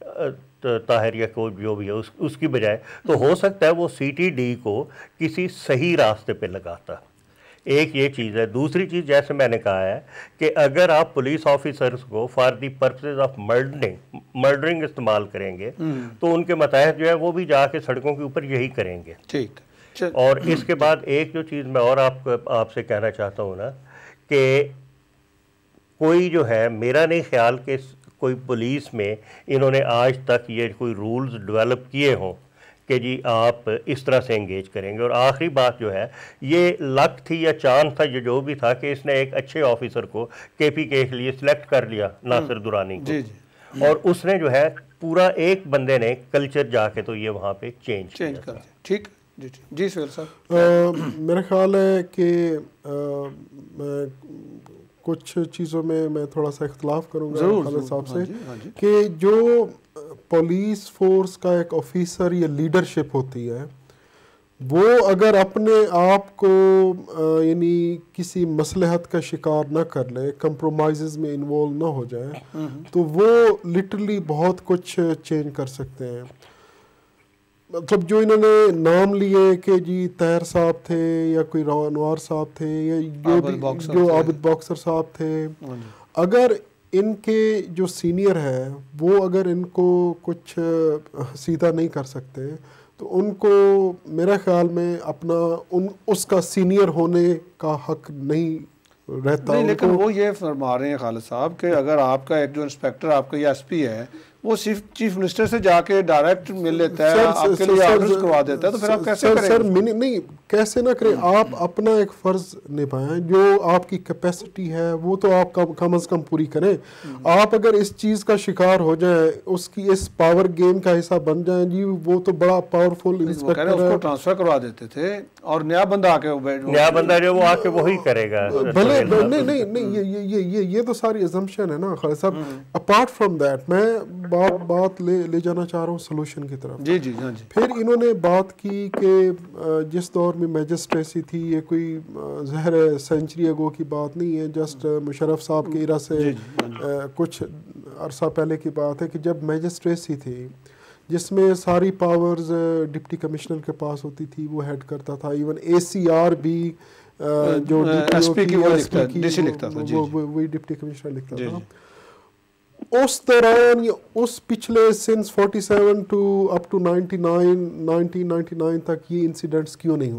ताहिर या कोई जो भी है उसकी बजाय, तो हो सकता है वो CTD को किसी सही रास्ते पे लगाता। एक ये चीज़ है। दूसरी चीज़, जैसे मैंने कहा है कि अगर आप पुलिस ऑफिसर्स को for the purposes of murdering इस्तेमाल करेंगे, तो उनके मतहत जो है वो भी जाके सड़कों के ऊपर यही करेंगे। ठीक। और इसके बाद एक जो चीज़ मैं और आपसे कहना चाहता हूँ ना, कि कोई जो है, मेरा नहीं ख्याल कि कोई पुलिस में इन्होंने आज तक ये कोई रूल्स डेवलप किए हों کہ جی آپ اس طرح سے انگیج کریں گے. اور آخری بات جو ہے یہ لک تھی یا چاند تھا جو بھی تھا کہ اس نے ایک اچھے آفیسر کو کے پی کے لیے سلیکٹ کر لیا, ناصر درانی کو, اور اس نے جو ہے پورا ایک بندے نے کلچر جا کے تو یہ وہاں پہ چینج کر دیا. ٹھیک جی سہیل صاحب, میرا خیال ہے کہ میں کچھ چیزوں میں تھوڑا سا اختلاف کروں گا خالد صاحب سے کہ جو پولیس فورس کا ایک آفیسر یا لیڈرشپ ہوتی ہے وہ اگر اپنے آپ کو یعنی کسی مصلحت کا شکار نہ کر لے, کمپرومائزز میں انوالو نہ ہو جائے, تو وہ لٹرلی بہت کچھ چینج کر سکتے ہیں. مطلب جو انہوں نے نام لیے کہ جی طاہر صاحب تھے یا کوئی انوار صاحب تھے یا جو عابد باکسر صاحب تھے, اگر ان کے جو سینئر ہیں وہ اگر ان کو کچھ سیدھا نہیں کر سکتے تو ان کو میرا خیال میں اپنا اس کا سینئر ہونے کا حق نہیں رہتا. نہیں, لیکن وہ یہ فرما رہے ہیں خالد صاحب کہ اگر آپ کا ایک جو انسپیکٹر آپ کا یا ایس پی ہے وہ صرف چیف منسٹر سے جا کے ڈائریکٹ مل لیتا ہے, آپ کے لیے آرڈرز کروا دیتا ہے, تو پھر آپ کیسے کریں؟ سر نہیں, کیسے نہ کریں, آپ اپنا ایک فرض نبھائیں, جو آپ کی کیپیسٹی ہے وہ تو آپ کم از کم پوری کریں. آپ اگر اس چیز کا شکار ہو جائیں, اس کی اس پاور گیم کا حصہ بن جائیں, جی وہ تو بڑا پاورفل انسپیکٹر ہے, اس کو ٹرانسفر کروا دیتے تھے اور نیا بندہ آ کے نیا بندہ جو وہ آ کے وہی کرے گا. بھلے نہیں, یہ تو ساری ازمپشن ہے نا خالد صاحب. اپارٹ فرام دیٹ میں بات لے جانا چاہ رہا ہوں سولوشن کی طرف. جی. پھر انہوں نے بات کی کہ جس دور میں میجسٹریسی تھی, یہ کوئی ظاہر سینچری اگو کی بات نہیں ہے, جسٹ مشرف صاحب کے ایرا سے کچھ عرصہ پہلے کی بات ہے کہ جب میجسٹریسی تھی جس میں ساری پاورز ڈپٹی کمشنر کے پاس ہوتی تھی, وہ ہیڈ کرتا تھا, ایون اے سی آر بھی جو ایس پی کی لکھتا تھا, وہی ڈپٹی کمشنر لکھتا تھا. اس دوران اس پچھلے سنس 47 ٹو اپ ٹو 1999 تک یہ انسیڈنٹس کیوں نہیں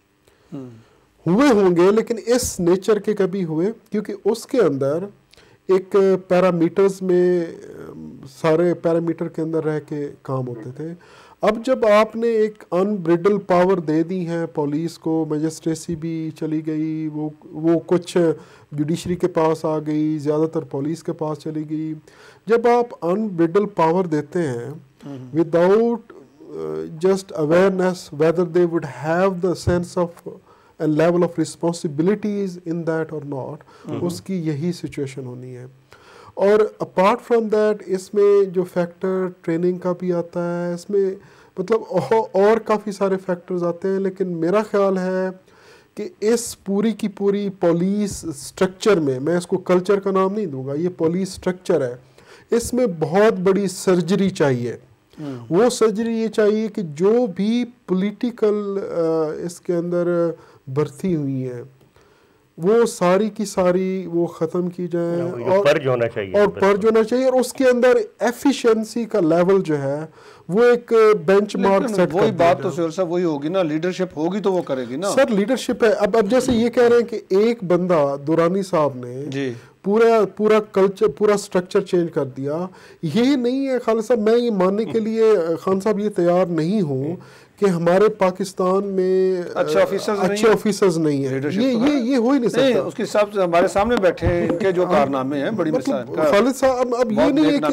ہوئے ہوں گے, لیکن اس نیچر کے کبھی ہوئے کیونکہ اس کے اندر ایک پیرامیٹرز میں سارے پیرامیٹر کے اندر رہ کے کام ہوتے تھے. اب جب آپ نے ایک انبریڈل پاور دے دی ہے پولیس کو, میجسٹریسی بھی چلی گئی, وہ کچھ جوڈیشری کے پاس آ گئی, زیادہ تر پولیس کے پاس چلی گئی. جب آپ انبریڈل پاور دیتے ہیں without just awareness whether they would have the sense of level of responsibilities in that اور ناٹ, اس کی یہی سچویشن ہونی ہے. اور اپارٹ فرام دیٹ اس میں جو فیکٹر ٹریننگ کا بھی آتا ہے, اس میں مطلب اور کافی سارے فیکٹرز آتے ہیں, لیکن میرا خیال ہے کہ اس پوری کی پوری پولیس سٹرکچر میں اس کو کلچر کا نام نہیں دوں گا, یہ پولیس سٹرکچر ہے, اس میں بہت بڑی سرجری چاہیے. وہ سرجری یہ چاہیے کہ جو بھی پولیٹیکل اس کے اندر بھرتی ہوئی ہیں وہ ساری کی ساری وہ ختم کی جائیں, اور پرج ہونا چاہیے, اور اس کے اندر ایفیشنسی کا لیول جو ہے وہ ایک بینچ مارک سیٹ. وہی بات تو سہیل صاحب وہی ہوگی نا, لیڈرشپ ہوگی تو وہ کرے گی نا. سر لیڈرشپ ہے. اب جیسے یہ کہہ رہے ہیں کہ ایک بندہ درانی صاحب نے پورا کلچر پورا سٹرکچر چینج کر دیا, یہ نہیں ہے خالد صاحب. میں یہ ماننے کے لیے خان صاحب یہ تیار نہیں ہوں کہ ہمارے پاکستان میں اچھے آفیسرز نہیں ہیں. یہ ہو ہی نہیں سکتا. اس کے حساب سے ہمارے سامنے بیٹھے ہیں, ان کے جو کارنامے ہیں بڑی مثال. خالد صاحب اب یہ نہیں ہے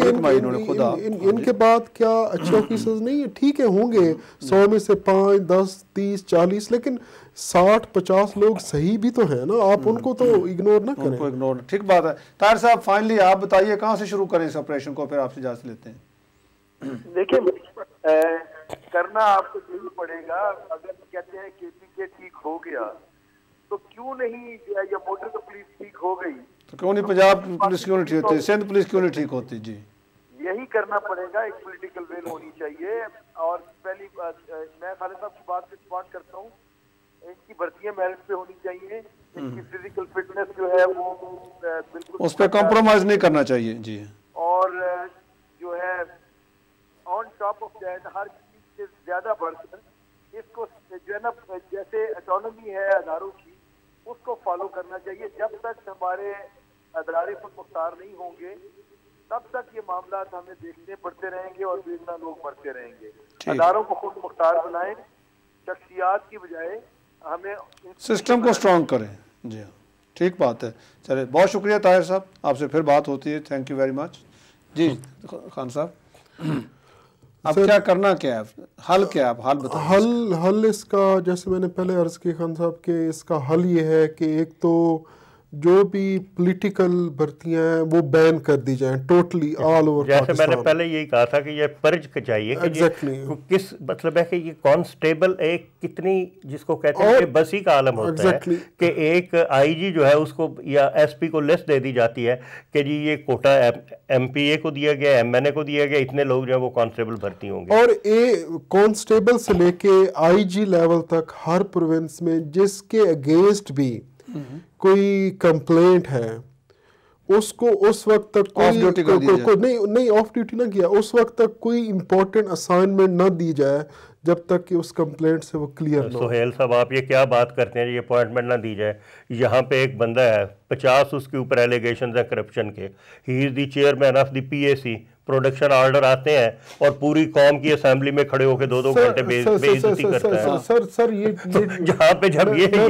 کہ ان کے بعد کیا اچھے آفیسرز نہیں ہیں, ٹھیک ہے ہوں گے 100 میں سے 5 10 30 40, لیکن 60-50 لوگ صحیح بھی تو ہیں نا, آپ ان کو تو اگنور نہ کریں. ٹھیک بات ہے. طاہر صاحب فائنلی آپ بتائیے کہاں سے شروع کریں اس آپریشن کو, پھر آپ سے اجازت لیتے ہیں. دیکھیں کرنا آپ کو یہی پڑے گا. اگر کہتے ہیں کہ پی کے ٹھیک ہو گیا تو کیوں نہیں, یا موٹر کا پولیس ٹھیک ہو گئی تو کیوں نہیں پنجاب پولیس کیوں نہیں ٹھیک ہوتی, سندھ پولیس کیوں نہیں ٹھیک ہوتی. جی یہی کرنا پڑے گا, ایک پولیٹیکل ویل ہونی چاہیے. اور پہلی بات میں خالد صاحب کی بات سے سپورٹ کرتا ہوں, ان کی بھرتیاں میرٹ پہ ہونی چاہیے, ان کی فزیکل فٹنس جو ہے وہ بالکل اس پہ کمپرومائز نہیں کرنا چاہیے. جی اور جو ہے آن ٹاپ آف دیٹ ہر چیز سے زیادہ بڑھ کر اس کو جو ہے نا جیسے اٹانومی ہے اداروں کی, اس کو فالو کرنا چاہیے. جب تک ہمارے ادارے خود مختار نہیں ہوں گے تب تک یہ معاملات ہمیں دیکھنے پڑتے رہیں گے اور بیچنا لوگ مرتے رہیں گے. اداروں کو خود مختار بنائیں, شخصیات کی بجائے ہمیں سسٹم کو اسٹرانگ کریں. جی ہاں, ٹھیک بات ہے. چلے, بہت شکریہ طاہر صاحب, آپ سے پھر بات ہوتی ہے. Thank you very much. جی خان صاحب, اب کیا کرنا کیا ہے, حل کیا ہے, حل بتائیں. حل اس کا جیسے میں نے پہلے عرض کی خان صاحب کہ اس کا حل یہ ہے کہ ایک تو جو بھی پولیٹیکل بھرتیاں ہیں وہ بین کر دی جائیں ٹوٹلی آل اوور جیسے میں نے پہلے یہی کہا تھا کہ یہ پرج چاہیے کہ کس مطلب ہے کہ یہ کانسٹیبل ایک کتنی جس کو کہتے ہیں کہ بسی کا عالم ہوتا ہے کہ ایک آئی جی جو ہے اس کو یا ایس پی کو لسٹ دے دی جاتی ہے کہ جی یہ کوٹا ایم پی اے کو دیا گیا, ایم این اے کو دیا گیا, اتنے لوگ جو ہیں وہ کانسٹیبل بھرتی ہوں گے. اور کانسٹیبل سے لے کے آئی جی لیول تک ہر پروونس میں جس کے اگینسٹ بھی کوئی کمپلینٹ ہے اس کو اس وقت تک کوئی نہیں آف ڈیوٹی نہ کیا, اس وقت تک کوئی امپورٹنٹ اسائنمنٹ نہ دی جائے جب تک کہ اس کمپلینٹ سے وہ کلیئر نہ ہو. سہیل صاحب آپ یہ کیا بات کرتے ہیں, یہ اپوائنٹمنٹ نہ دی جائے. یہاں پہ ایک بندہ ہے 50 اس کے اوپر ایلیگیشنز ہیں کرپشن کے, he is the chairman of the P A C, production order آتے ہیں اور پوری قوم کی اسمبلی میں کھڑے ہو کے 2-2 گھنٹے بے عزتی کرتا ہے. سر یہ جہاں پہ جب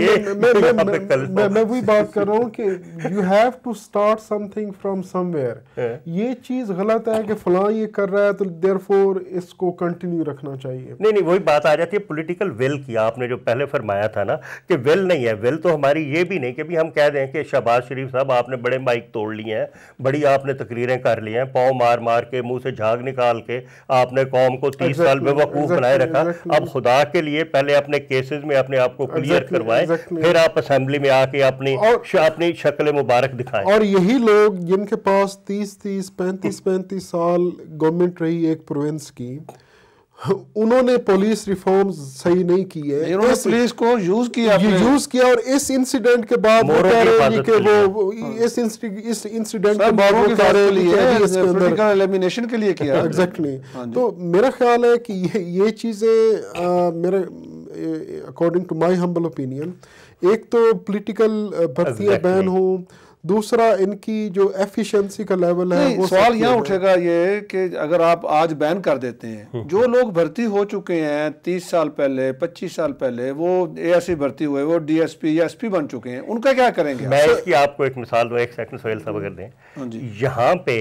میں وہی بات کر رہا ہوں کہ you have to start something from somewhere. یہ چیز غلط ہے کہ فلاں یہ کر رہا ہے تو دیر فور اس کو کنٹینیو رکھنا چاہیے. نہیں وہی بات آ جاتی ہے پولیٹیکل ول کی. آپ نے جو پہلے فرمایا تھا نا کہ ول نہیں ہے, ول تو ہماری یہ بھی نہیں کہ بھی ہم کہہ دیں کہ شہباز شریف صاحب آپ نے بڑے مائک توڑ لیے ہیں, بڑی آپ نے تقریریں کر لی ہیں, پاؤں مار مار کے منہ سے جھاگ نکال کے آپ نے قوم کو 30 سال بے وقوف بنائے رکھا. اب خدا کے لیے پہلے اپنے کیسز میں اپنے آپ کو کلیئر کروائیں, پھر آپ اسمبلی میں آ کے اپنی شکل مبارک دکھائیں. اور یہی لوگ جن کے پاس 30 35 سال گورنمنٹ رہی ایک پروونس کی, انہوں نے پولیس ریفارمز صحیح نہیں کی ہے, انہوں نے پولیس کو یوز کیا اور اس انسیڈنٹ کے بعد وہ کہہ رہے ہیں کہ وہ اس انسیڈنٹ کے بعد وہ کہہ رہے ہیں اس کے اندر پولیٹیکل ایلیمینیشن کے لیے کیا. ایگزیکٹلی. تو میرا خیال ہے کہ یہ چیزیں میرے according to my humble opinion, ایک تو پولیٹیکل بھرتیاں بین ہوں, دوسرا ان کی جو ایفیشنسی کا لیول ہے. سوال یہاں اٹھے گا یہ کہ اگر آپ آج بین کر دیتے ہیں, جو لوگ بھرتی ہو چکے ہیں 30 سال پہلے 25 سال پہلے, وہ اے ایس سی بھرتی ہوئے, وہ ڈی ایس پی یا ایس پی بن چکے ہیں, ان کا کیا کریں گے؟ میں اس کی آپ کو ایک مثال دوں, ایک سیکنڈ سہیل صاحب اگر دیں. یہاں پہ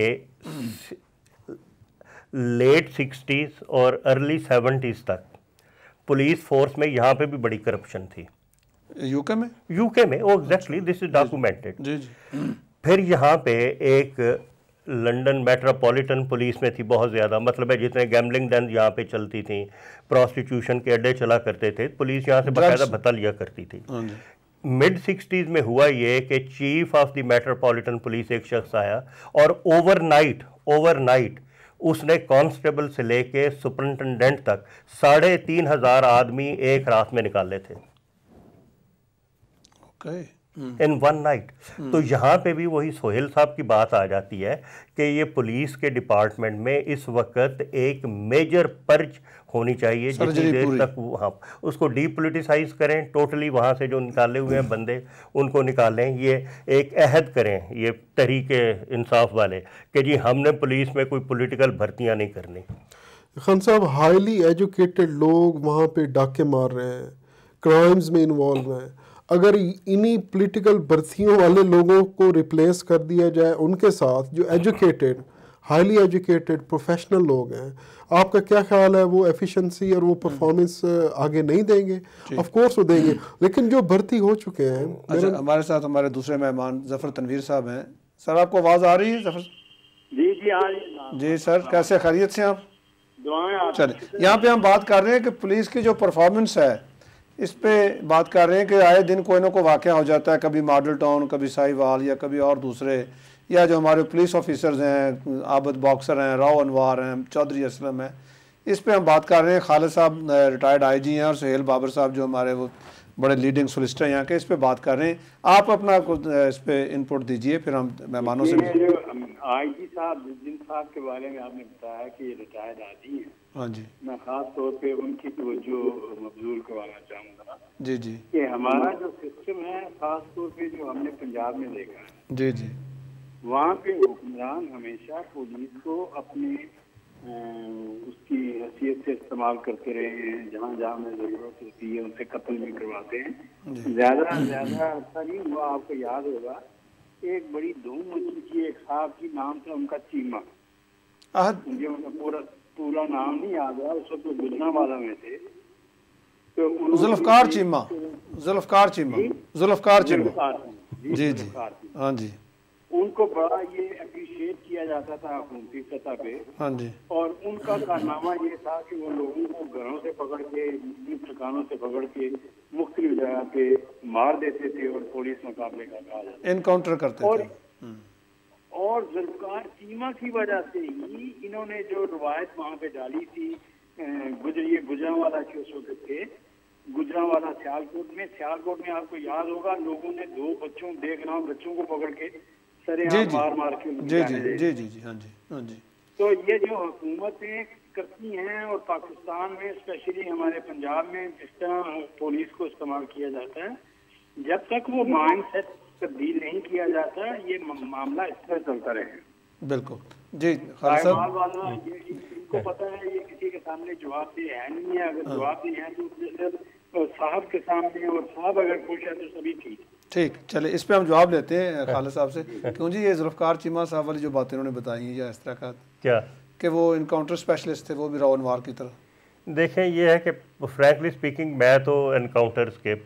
لیٹ 60s اور ارلی 70s تک پولیس فورس میں یہاں پہ بھی بڑی کرپشن تھی. یو کے میں ایگزیکٹلی دس از ڈاکومنٹڈ. پھر یہاں پہ ایک لنڈن میٹروپولیٹن پولیس میں تھی بہت زیادہ, مطلب ہے جتنے گیملنگ ڈن یہاں پہ چلتی تھیں, پروسٹیٹیوشن کے اڈے چلا کرتے تھے, پولیس یہاں سے باقاعدہ بھتہ لیا کرتی تھی. مڈ 60s میں ہوا یہ کہ chief of the metropolitan police ایک شخص آیا اور اوور نائٹ اس نے کانسٹیبل سے لے کے سپرنٹنڈنٹ تک 3500 آدمی ایک رات میں نکالے تھے ان ون نائٹ. تو یہاں پہ بھی وہی سہیل صاحب کی بات آ جاتی ہے کہ یہ پولیس کے ڈپارٹمنٹ میں اس وقت ایک میجر پرچ ہونی چاہیے, جتنی دیر تک اس کو ڈی پولیٹیسائز کریں, ٹوٹلی وہاں سے جو نکالے ہوئے ہیں بندے ان کو نکالیں. یہ ایک عہد کریں یہ تحریک انصاف والے کہ جی ہم نے پولیس میں کوئی پولیٹیکل بھرتیاں نہیں کرنی. خان صاحب ہائیلی ایجوکیٹڈ لوگ وہاں پہ ڈاکے مار رہے ہیں, کرائمز میں انوالو ہیں. اگر انہی پولیٹیکل برتھیوں والے لوگوں کو ریپلیس کر دیا جائے ان کے ساتھ جو ایجوکیٹڈ ہائیلی ایجوکیٹڈ پروفیشنل لوگ ہیں, آپ کا کیا خیال ہے وہ ایفیشنسی اور وہ پرفارمنس آگے نہیں دیں گے؟ آف کورس وہ دیں گے, لیکن جو بھرتی ہو چکے ہیں. اچھا, ہمارے ساتھ ہمارے دوسرے مہمان ظفر تنویر صاحب ہیں. سر آپ کو آواز آ رہی ہے ظفر؟ جی سر, کیسے خیریت سے آپ؟ چلیں, یہاں پہ ہم بات کر رہے ہیں کہ پولیس کی جو پرفارمنس ہے اس پہ بات کر رہے ہیں کہ آئے دن کوئی نہ کوئی واقعہ ہو جاتا ہے, کبھی ماڈل ٹاؤن, کبھی سائی وال, یا کبھی اور دوسرے, یا جو ہمارے پولیس آفیسرز ہیں, عابد باکسر ہیں, راؤ انوار ہیں, چودھری اسلم ہیں. اس پہ ہم بات کر رہے ہیں. خالد صاحب ریٹائرڈ آئی جی ہیں, اور سہیل بابر صاحب جو ہمارے وہ بڑے لیڈنگ سولسٹر ہیں یہاں کے, اس پہ بات کر رہے ہیں. آپ اپنا اس پہ ان پٹ دیجئے, پھر ہم مہمانوں سے آئی جی صاحب جن صاحب کے بارے میں آپ نے بتایا کہ یہ ریٹائرڈ آئی جی ہیں, ہاں جی, میں خاص طور پہ ان کی توجہ مبذول کروانا چاہوں گا. جی جی, کہ ہمارا جو سسٹم ہے خاص طور پہ جو ہم نے پنجاب میں دیکھا ہے, جی جی, وہاں پہ حکمران ہمیشہ پولیس کو اپنے اس کی حیثیت سے استعمال کرتے رہے ہیں، جہاں جہاں میں ضرورت ہوتی ہے ان سے قتل بھی کرواتے ہیں۔ زیادہ عرصہ نہیں ہوا، آپ کو یاد ہوگا ایک بڑی دھوم مچی تھی ایک صاحب کی، نام تھا ان کا چیمہ، مجھے ان کا پورا نام نہیں یاد ہے، اس وقت گجرا والا میں تھے، ذوالفقار چیمہ، ذوالفقار چیمہ، ذوالفقار چیمہ، جی جی ہاں جی، ان کو بڑا یہ اپریشیٹ کیا جاتا تھا حکومتی سطح پہ، ہاں جی، اور ان کا کارنامہ یہ تھا کہ وہ لوگوں کو گھروں سے پکڑ کے، مختلف ٹھکانوں سے پکڑ کے مختلف جگہ پہ مار دیتے تھے اور پولیس مقابلے کا کہا جاتا انکاؤنٹر کرتے تھے۔ اور ذوالفقار چیمہ کی وجہ سے ہی انہوں نے جو روایت وہاں پہ ڈالی تھی، یہ گجرانوالا کے اس وقت تھے، گجرانوالا سیالکوٹ میں آپ کو یاد ہوگا لوگوں نے 2 بچوں بے گناہ بچوں کو پکڑ کے سرے مار مار کے جی جی جی جی جی ہاں جی ہاں جی۔ تو یہ جو حکومتیں کرتی ہیں اور پاکستان میں اسپیشلی ہمارے پنجاب میں جس طرح پولیس کو استعمال کیا جاتا ہے، جب تک وہ مائنڈ سیٹ تبدیل نہیں کیا جاتا یہ معاملہ اس طرح چلتا رہے۔ بالکل جی خالد صاحب، ان کو پتہ ہے یہ کسی کے سامنے جواب دہ ہے نہیں ہے، اگر جواب دہ ہے تو صاحب کے سامنے، اور صاحب اگر خوش ہے تو سبھی ٹھیک۔ چلے اس پہ ہم جواب لیتے ہیں خالد صاحب سے۔ کیوں جی یہ ذوالفقار چیمہ صاحب والی جو باتیں انہوں نے بتائی ہیں یا اس طرح کا کیا کہ وہ انکاؤنٹر اسپیشلسٹ تھے، وہ بھی راؤ انوار کی طرح؟ دیکھیں یہ ہے کہ فرینکلی اسپیکنگ میں تو انکاؤنٹرز کے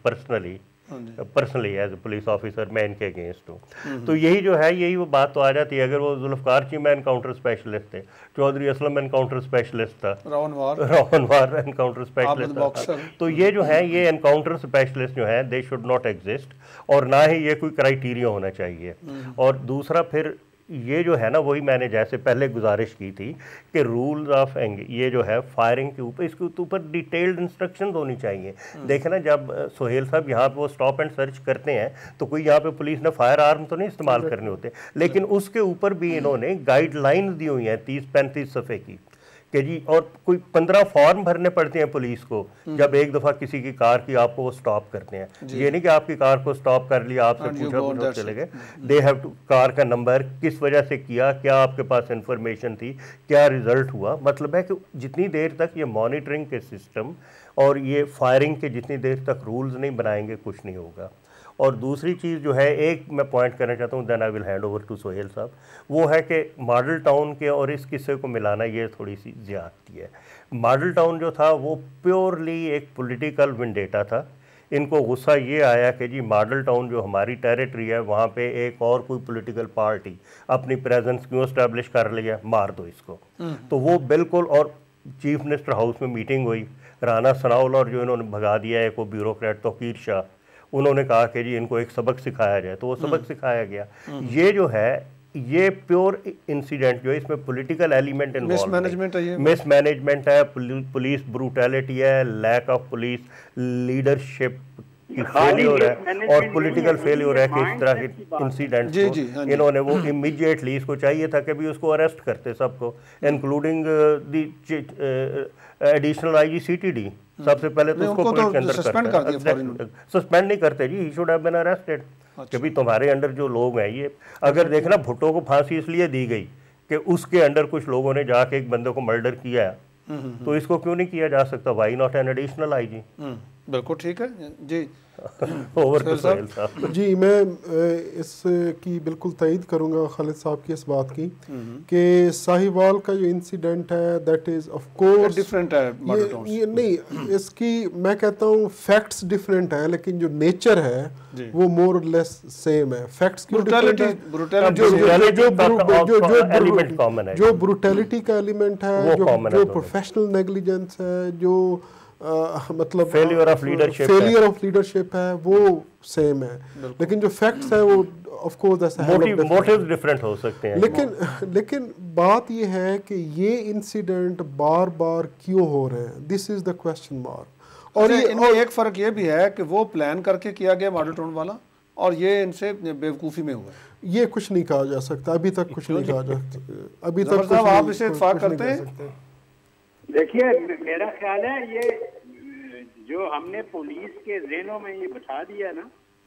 personally as a police officer میں ان کے اگینسٹ ہوں، تو یہی جو ہے یہی وہ بات تو آ جاتی ہے۔ اگر وہ ذوالفقار چیمہ انکاؤنٹر اسپیشلسٹ تھے، چودھری اسلم انکاؤنٹر اسپیشلسٹ تھا، راؤ انوار انکاؤنٹر اسپیشلسٹ تھا، تو یہ جو ہے یہ انکاؤنٹر اسپیشلسٹ جو ہیں دے شوڈ ناٹ ایگزسٹ، اور نہ ہی یہ کوئی کرائیٹیریا ہونا چاہیے۔ اور دوسرا پھر یہ جو ہے نا وہی میں نے جیسے پہلے گزارش کی تھی کہ رولز آف یہ جو ہے فائرنگ کے اوپر، اس کے اوپر ڈیٹیلڈ انسٹرکشنز ہونی چاہیے۔ دیکھیں نا جب سہیل صاحب یہاں پہ وہ اسٹاپ اینڈ سرچ کرتے ہیں تو کوئی یہاں پہ پولیس نے فائر آرم تو نہیں استعمال کرنے ہوتے، لیکن اس کے اوپر بھی انہوں نے گائیڈ لائنز دی ہوئی ہیں 30-35 صفحے کی کہ جی، اور کوئی 15 فارم بھرنے پڑتے ہیں پولیس کو جب ایک دفعہ کسی کی کار کی آپ کو وہ سٹاپ کرتے ہیں۔ یہ نہیں کہ آپ کی کار کو سٹاپ کر لیا، آپ سے پوچھا چلے گئے، دے ہیو ٹو کار کا نمبر، کس وجہ سے کیا، کیا آپ کے پاس انفارمیشن تھی، کیا ریزلٹ ہوا۔ مطلب ہے کہ جتنی دیر تک یہ مانیٹرنگ کے سسٹم اور یہ فائرنگ کے جتنی دیر تک رولز نہیں بنائیں گے کچھ نہیں ہوگا۔ اور دوسری چیز جو ہے ایک میں پوائنٹ کرنا چاہتا ہوں، then I will hand over to Sohail صاحب، وہ ہے کہ ماڈل ٹاؤن کے اور اس قصے کو ملانا یہ تھوڑی سی زیادتی ہے۔ ماڈل ٹاؤن جو تھا وہ پیورلی ایک پولیٹیکل ونڈیٹا تھا۔ ان کو غصہ یہ آیا کہ جی ماڈل ٹاؤن جو ہماری ٹیریٹری ہے وہاں پہ ایک اور کوئی پولیٹیکل پارٹی اپنی پریزنس کیوں اسٹیبلش کر لیا، مار دو اس کو۔ تو وہ بالکل، اور چیف منسٹر ہاؤس میں میٹنگ ہوئی، رانا ثناء اور جو انہوں نے بھگا دیا ہے وہ بیوروکریٹ توقیر شاہ، انہوں نے کہا کہ جی ان کو ایک سبق سکھایا جائے، تو وہ سبق سکھایا گیا۔ یہ جو ہے یہ پیور انسیڈنٹ جو ہے اس میں پولیٹیکل ایلیمنٹ انوالوڈ ہے، مس مینجمنٹ ہے، پولیس بروٹیلٹی ہے، لیک آف پولیس لیڈرشپ کی فیلیور ہے، اور پولیٹیکل فیلیور ہے کہ اس طرح کے انسیڈنٹ کو انہوں نے وہ امیڈیٹلی، اس کو چاہیے تھا کہ بھی اس کو اریسٹ کرتے سب کو، including the additional I G C T D, سب سے پہلے تو اس کو پولیس کے اندر سسپینڈ نہیں کرتے جی، he should have been arrested, کہ بھی تمہارے انڈر جو لوگ ہیں یہ، اگر دیکھنا بھٹو کو پھانسی اس لیے دی گئی کہ اس کے انڈر کچھ لوگوں نے جا کے ایک بندے کو مرڈر کیا ہے، تو اس کو کیوں نہیں کیا جا سکتا، why not an additional I G? بالکل ٹھیک ہے جی۔ جی میں اس کی بالکل تائید کروں گا خالد صاحب کی اس بات کی کہ ساہیوال کا جو انسیڈنٹ ہے that is of course different ہے، نہیں اس کی میں کہتا ہوں فیکٹس ڈفرینٹ ہیں، لیکن جو نیچر ہے وہ مور اور لیس سیم ہے۔ فیکٹس کی جو بروٹیلٹی کا ایلیمنٹ ہے، جو پروفیشنل نیگلیجنس ہے، جو مطلب فیلئر آف لیڈرشپ ہے، وہ سیم ہے، لیکن جو فیکٹس ہے وہ آف کورس موٹیو ڈفرینٹ ہو سکتے ہیں۔ لیکن بات یہ ہے کہ یہ انسیڈنٹ بار بار کیوں ہو رہے ہیں، دس از دا کوسچن مارک۔ اور ان میں ایک فرق یہ بھی ہے کہ وہ پلان کر کے کیا گیا ماڈل ٹاؤن والا، اور یہ ان سے بیوقوفی میں ہوا ہے۔ یہ کچھ نہیں کہا جا سکتا، ابھی تک کچھ نہیں کہا جا سکتا، ابھی تک آپ اسے اتفاق کرتے ہیں؟ دیکھیے میرا خیال ہے یہ جو ہم نے پولیس کے ذہنوں میں یہ بٹھا دیا نا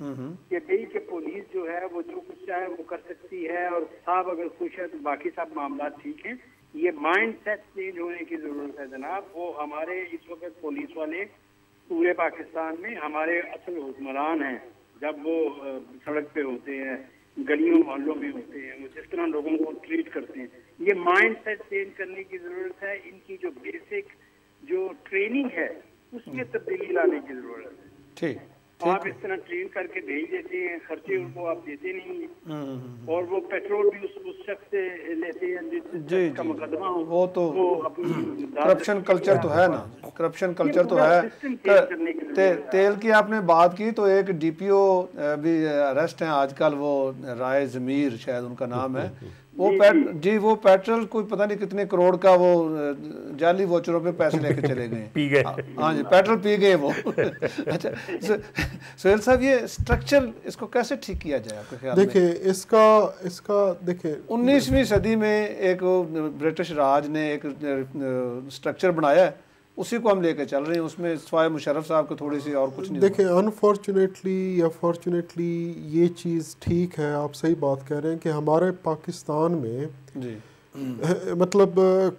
کہ بھئی کہ پولیس جو ہے وہ جو کچھ چاہے وہ کر سکتی ہے اور صاحب اگر خوش ہے تو باقی سب معاملات ٹھیک ہیں. یہ مائنڈ سیٹ چینج ہونے کی ضرورت ہے جناب. وہ ہمارے اس وقت پولیس والے پورے پاکستان میں ہمارے اصل حکمران ہیں. جب وہ سڑک پہ ہوتے ہیں, گلیوں محلوں میں ہوتے ہیں, وہ جس طرح لوگوں کو ٹریٹ کرتے ہیں, یہ مائنڈ سیٹ چینج کرنے کی ضرورت ہے. ان کی جو بیسک جو ٹریننگ ہے اس میں تبدیلی لانے کی ضرورت ہے. ٹھیک, آپ اس طرح ٹرین کر کے بھیج دیتے ہیں, خرچے ان کو آپ دیتے نہیں ہیں, اور وہ پیٹرول بھی اس شخص سے لیتے ہیں جس کا مقدمہ ہو. وہ تو کرپشن کلچر تو ہے نا, کرپشن کلچر تو ہے. تیل کی آپ نے بات کی تو ایک ڈی پی او بھی اریسٹ ہیں آج کل, وہ رائے ضمیر شاید ان کا نام ہے. وہ پیٹرول کوئی پتہ نہیں کتنے کروڑ کا وہ جعلی ووچروں پہ پیسے لے کے چلے گئے, پی گئے. ہاں جی, پیٹرول پی گئے وہ. اچھا سہیل صاحب, یہ اسٹرکچر اس کو کیسے ٹھیک کیا جائے آپ کے خیال میں؟ دیکھیں اس کا دیکھیں 19ویں صدی میں ایک برٹش راج نے ایک اسٹرکچر بنایا ہے, اسی کو ہم لے کے چل رہے ہیں. اس میں سوائے مشرف صاحب کو تھوڑی سی اور کچھ نہیں. دیکھیں انفارچونیٹلی یا فارچونیٹلی یہ چیز ٹھیک ہے, آپ صحیح بات کہہ رہے ہیں کہ ہمارے پاکستان میں جی مطلب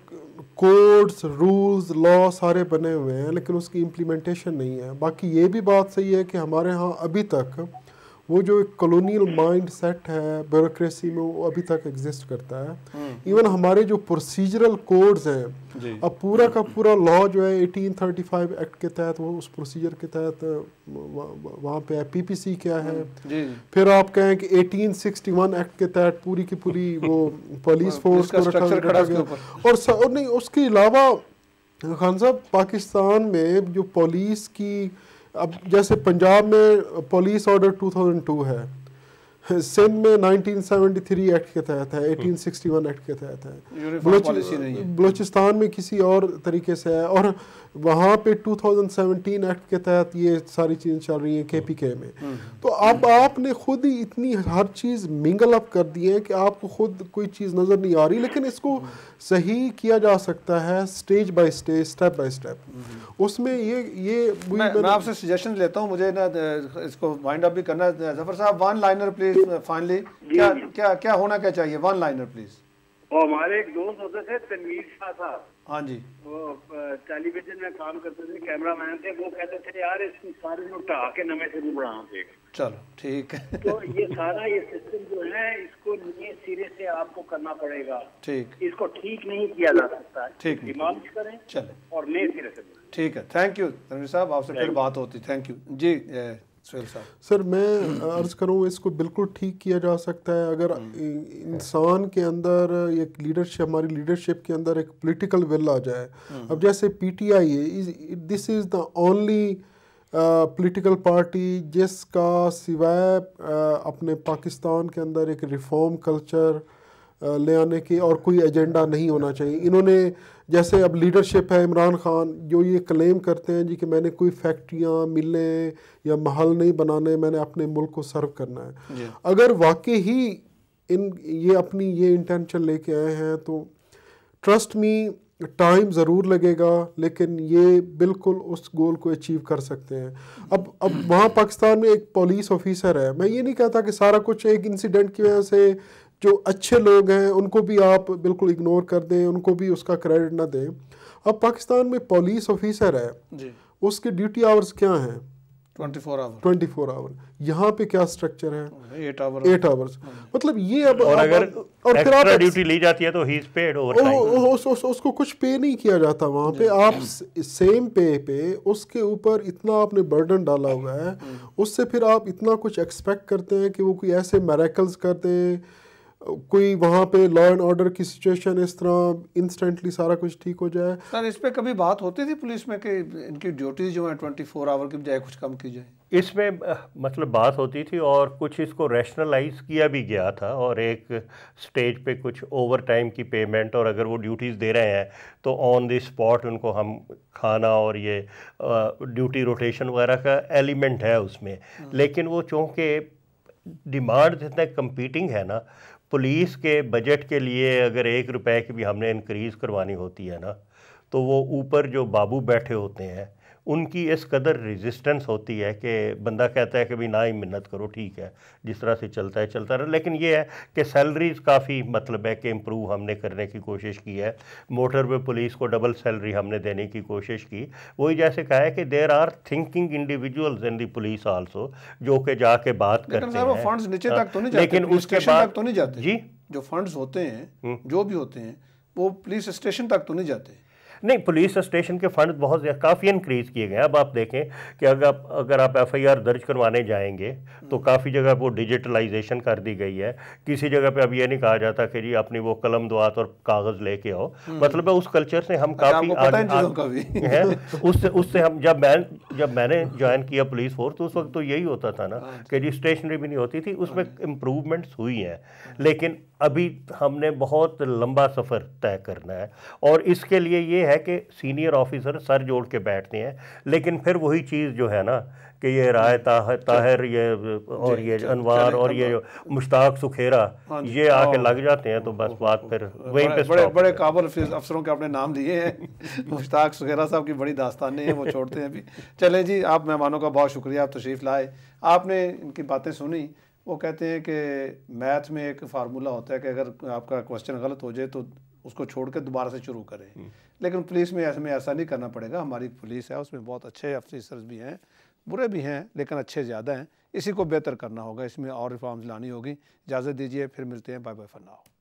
کوڈز رولز لا سارے بنے ہوئے ہیں, لیکن اس کی امپلیمنٹیشن نہیں ہے. باقی یہ بھی بات صحیح ہے کہ ہمارے ہاں ابھی تک وہ جو ایک کلونیل مائنڈ سیٹ ہے بیوروکریسی میں, وہ ابھی تک ایگزسٹ کرتا ہے. ایون ہمارے جو پروسیجرل کوڈز ہیں, اب پورا کا پورا لا جو ہے 1835 ایکٹ کے تحت, وہ اس پروسیجر کے تحت وہاں پہ ہے. پی پی سی کیا ہے, پھر آپ کہیں کہ 1861 ایکٹ کے تحت پوری کی پوری وہ پولیس فورس کو رکھا گیا. اور نہیں, اس کے علاوہ خان صاحب پاکستان میں جو پولیس کی, اب جیسے پنجاب میں پولیس آرڈر 2002 ہے, سندھ میں 1973 ایکٹ کے تحت ہے, 1861 ایکٹ کے تحت ہے, بلوچستان میں کسی اور طریقے سے ہے, اور وہاں پہ 2017 ایکٹ کے تحت یہ ساری چیزیں چل رہی ہیں KPK میں. تو اب آپ نے خود ہی اتنی ہر چیز منگل اپ کر دی ہے کہ آپ کو خود کوئی چیز نظر نہیں آ رہی, لیکن اس کو صحیح کیا جا سکتا ہے stage by stage, step by step. اس میں یہ میں آپ سے سجیشن لیتا ہوں, مجھے نا اس کو وائنڈ اپ بھی کرنا ہے. ظفر صاحب ون لائنر پلیز, فائنلی کیا ہونا کیا چاہیے, ون لائنر پلیز. اور ہمارے ایک دوست ہوتے تھے تنویر شاہ صاحب, ہاں جی, وہ ٹیلی ویژن میں کام کرتے تھے, کیمرہ مین تھے. وہ کہتے تھے یار اس کی سارے جو ٹا کے نمے سے بھی بڑھانا دے گا. چلو ٹھیک ہے. تو یہ سارا یہ سسٹم جو ہے اس کو نئے سرے سے آپ کو کرنا پڑے گا. ٹھیک, اس کو ٹھیک نہیں کیا جا سکتا. ٹھیک, ڈیمالش کریں چلیں اور نئے سرے سے. ٹھیک ہے, تھینک یو تنویر صاحب, آپ سے پھر بات ہوتی. تھینک یو جی. سہیل صاحب سر میں عرض کروں اس کو بالکل ٹھیک کیا جا سکتا ہے اگر انسان کے اندر ایک لیڈرشپ, ہماری لیڈرشپ کے اندر ایک پولیٹیکل ول آ جائے. اب جیسے PTI ہے, this is the only political party جس کا سوائے اپنے پاکستان کے اندر ایک ریفارم کلچر لے آنے کی اور کوئی ایجنڈا نہیں ہونا چاہیے. انہوں نے جیسے اب لیڈرشپ ہے عمران خان, جو یہ کلیم کرتے ہیں جی کہ میں نے کوئی فیکٹریاں, ملیں یا محل نہیں بنانے, میں نے اپنے ملک کو سرو کرنا ہے. اگر واقعی ہی یہ اپنی یہ انٹینشن لے کے آئے ہیں تو ٹرسٹ می ٹائم ضرور لگے گا, لیکن یہ بالکل اس گول کو اچیو کر سکتے ہیں. اب وہاں پاکستان میں ایک پولیس آفیسر ہے, میں یہ نہیں کہتا کہ سارا کچھ ایک انسیڈنٹ کی وجہ سے جو اچھے لوگ ہیں ان کو بھی آپ بالکل اگنور کر دیں, ان کو بھی اس کا کریڈٹ نہ دیں. اب پاکستان میں پولیس آفیسر ہے, اس کے ڈیوٹی آورز کیا ہیں, 24 آور. یہاں پہ کیا سٹرکچر ہے, 8 آورز. مطلب یہ اب اگر ایکسٹرا ڈیوٹی لی جاتی ہے تو he is paid overtime, اس کو کچھ پے نہیں کیا جاتا وہاں پہ. آپ سیم پہ اس کے اوپر اتنا آپ نے برڈن ڈالا ہوا ہے, اس سے پھر آپ اتنا کچھ ایکسپیکٹ کرتے ہیں کہ وہ کوئی ایسے میریکلز کر دیں, کوئی وہاں پہ لا اینڈ آرڈر کی سچویشن اس طرح انسٹنٹلی سارا کچھ ٹھیک ہو جائے. سر اس پہ کبھی بات ہوتی تھی پولیس میں کہ ان کی ڈیوٹیز جو ہیں 24 آور کی بجائے کچھ کم کی جائے؟ اس میں مطلب بات ہوتی تھی اور کچھ اس کو ریشنلائز کیا بھی گیا تھا, اور ایک سٹیج پہ کچھ اوور ٹائم کی پیمنٹ, اور اگر وہ ڈیوٹیز دے رہے ہیں تو آن دی اسپاٹ ان کو ہم کھانا اور یہ ڈیوٹی روٹیشن وغیرہ کا ایلیمنٹ ہے اس میں. لیکن وہ چونکہ ڈیمانڈ اتنا کمپیٹنگ ہے نا, پولیس کے بجٹ کے لیے اگر 1 روپے کی بھی ہم نے انکریز کروانی ہوتی ہے نا, تو وہ اوپر جو بابو بیٹھے ہوتے ہیں ان کی اس قدر ریزسٹنس ہوتی ہے کہ بندہ کہتا ہے کہ بھی نہ ہی منت کرو، ٹھیک ہے جس طرح سے چلتا ہے چلتا رہا. لیکن یہ ہے کہ سیلریز کافی مطلب ہے کہ امپروو ہم نے کرنے کی کوشش کی ہے. موٹر وے پولیس کو ڈبل سیلری ہم نے دینے کی کوشش کی. وہی جیسے کہا ہے کہ there are thinking individuals in the police also, جو کہ جا کے بات کرتے ہیں. فنڈز نیچے تک تو نہیں جاتے، لیکن اس کے بعد تک تو نہیں جاتے جی، جو فنڈز ہوتے ہیں جو بھی ہوتے ہیں وہ پولیس اسٹیشن تک تو نہیں جاتے. نہیں، پولیس اسٹیشن کے فنڈ بہت زیادہ کافی انکریز کیے گئے ہیں. اب آپ دیکھیں کہ اگر آپ ایف آئی آر درج کروانے جائیں گے تو کافی جگہ وہ ڈیجیٹلائزیشن کر دی گئی ہے. کسی جگہ پہ اب یہ نہیں کہا جاتا کہ جی اپنی وہ قلم دوات اور کاغذ لے کے آؤ. مطلب ہے اس کلچر سے ہم کافی ہیں. اس سے ہم جب میں نے جوائن کیا پولیس فورس تو اس وقت تو یہی ہوتا تھا نا کہ جی اسٹیشنری بھی نہیں ہوتی تھی. اس میں امپروومنٹس ہوئی ہیں، لیکن ابھی ہم نے بہت لمبا سفر طے کرنا ہے. اور اس کے لیے یہ ہے کہ سینئر آفیسر سر جوڑ کے بیٹھتے ہیں، لیکن پھر وہی چیز جو ہے نا کہ یہ رائے طاہر یہ اور یہ انوار اور یہ مشتاق سکھیرا یہ آ کے لگ جاتے ہیں تو بس بات پھر وہیں پہ. بڑے قابل افسروں کے اپنے نام لیے ہیں. مشتاق سکھیرا صاحب کی بڑی داستانیں ہیں، وہ چھوڑتے ہیں ابھی. چلیں جی، آپ مہمانوں کا بہت شکریہ، آپ تشریف لائے. آپ نے ان کی باتیں سنی. وہ کہتے ہیں کہ میتھ میں ایک فارمولہ ہوتا ہے کہ اگر آپ کا کوسچن غلط ہو جائے تو اس کو چھوڑ کے دوبارہ سے شروع کریں. لیکن پولیس میں ایسا نہیں کرنا پڑے گا. ہماری پولیس ہے، اس میں بہت اچھے افسرز بھی ہیں، برے بھی ہیں، لیکن اچھے زیادہ ہیں. اسی کو بہتر کرنا ہوگا، اس میں اور ریفارمز لانی ہوگی. اجازت دیجیے، پھر ملتے ہیں. Bye bye for now.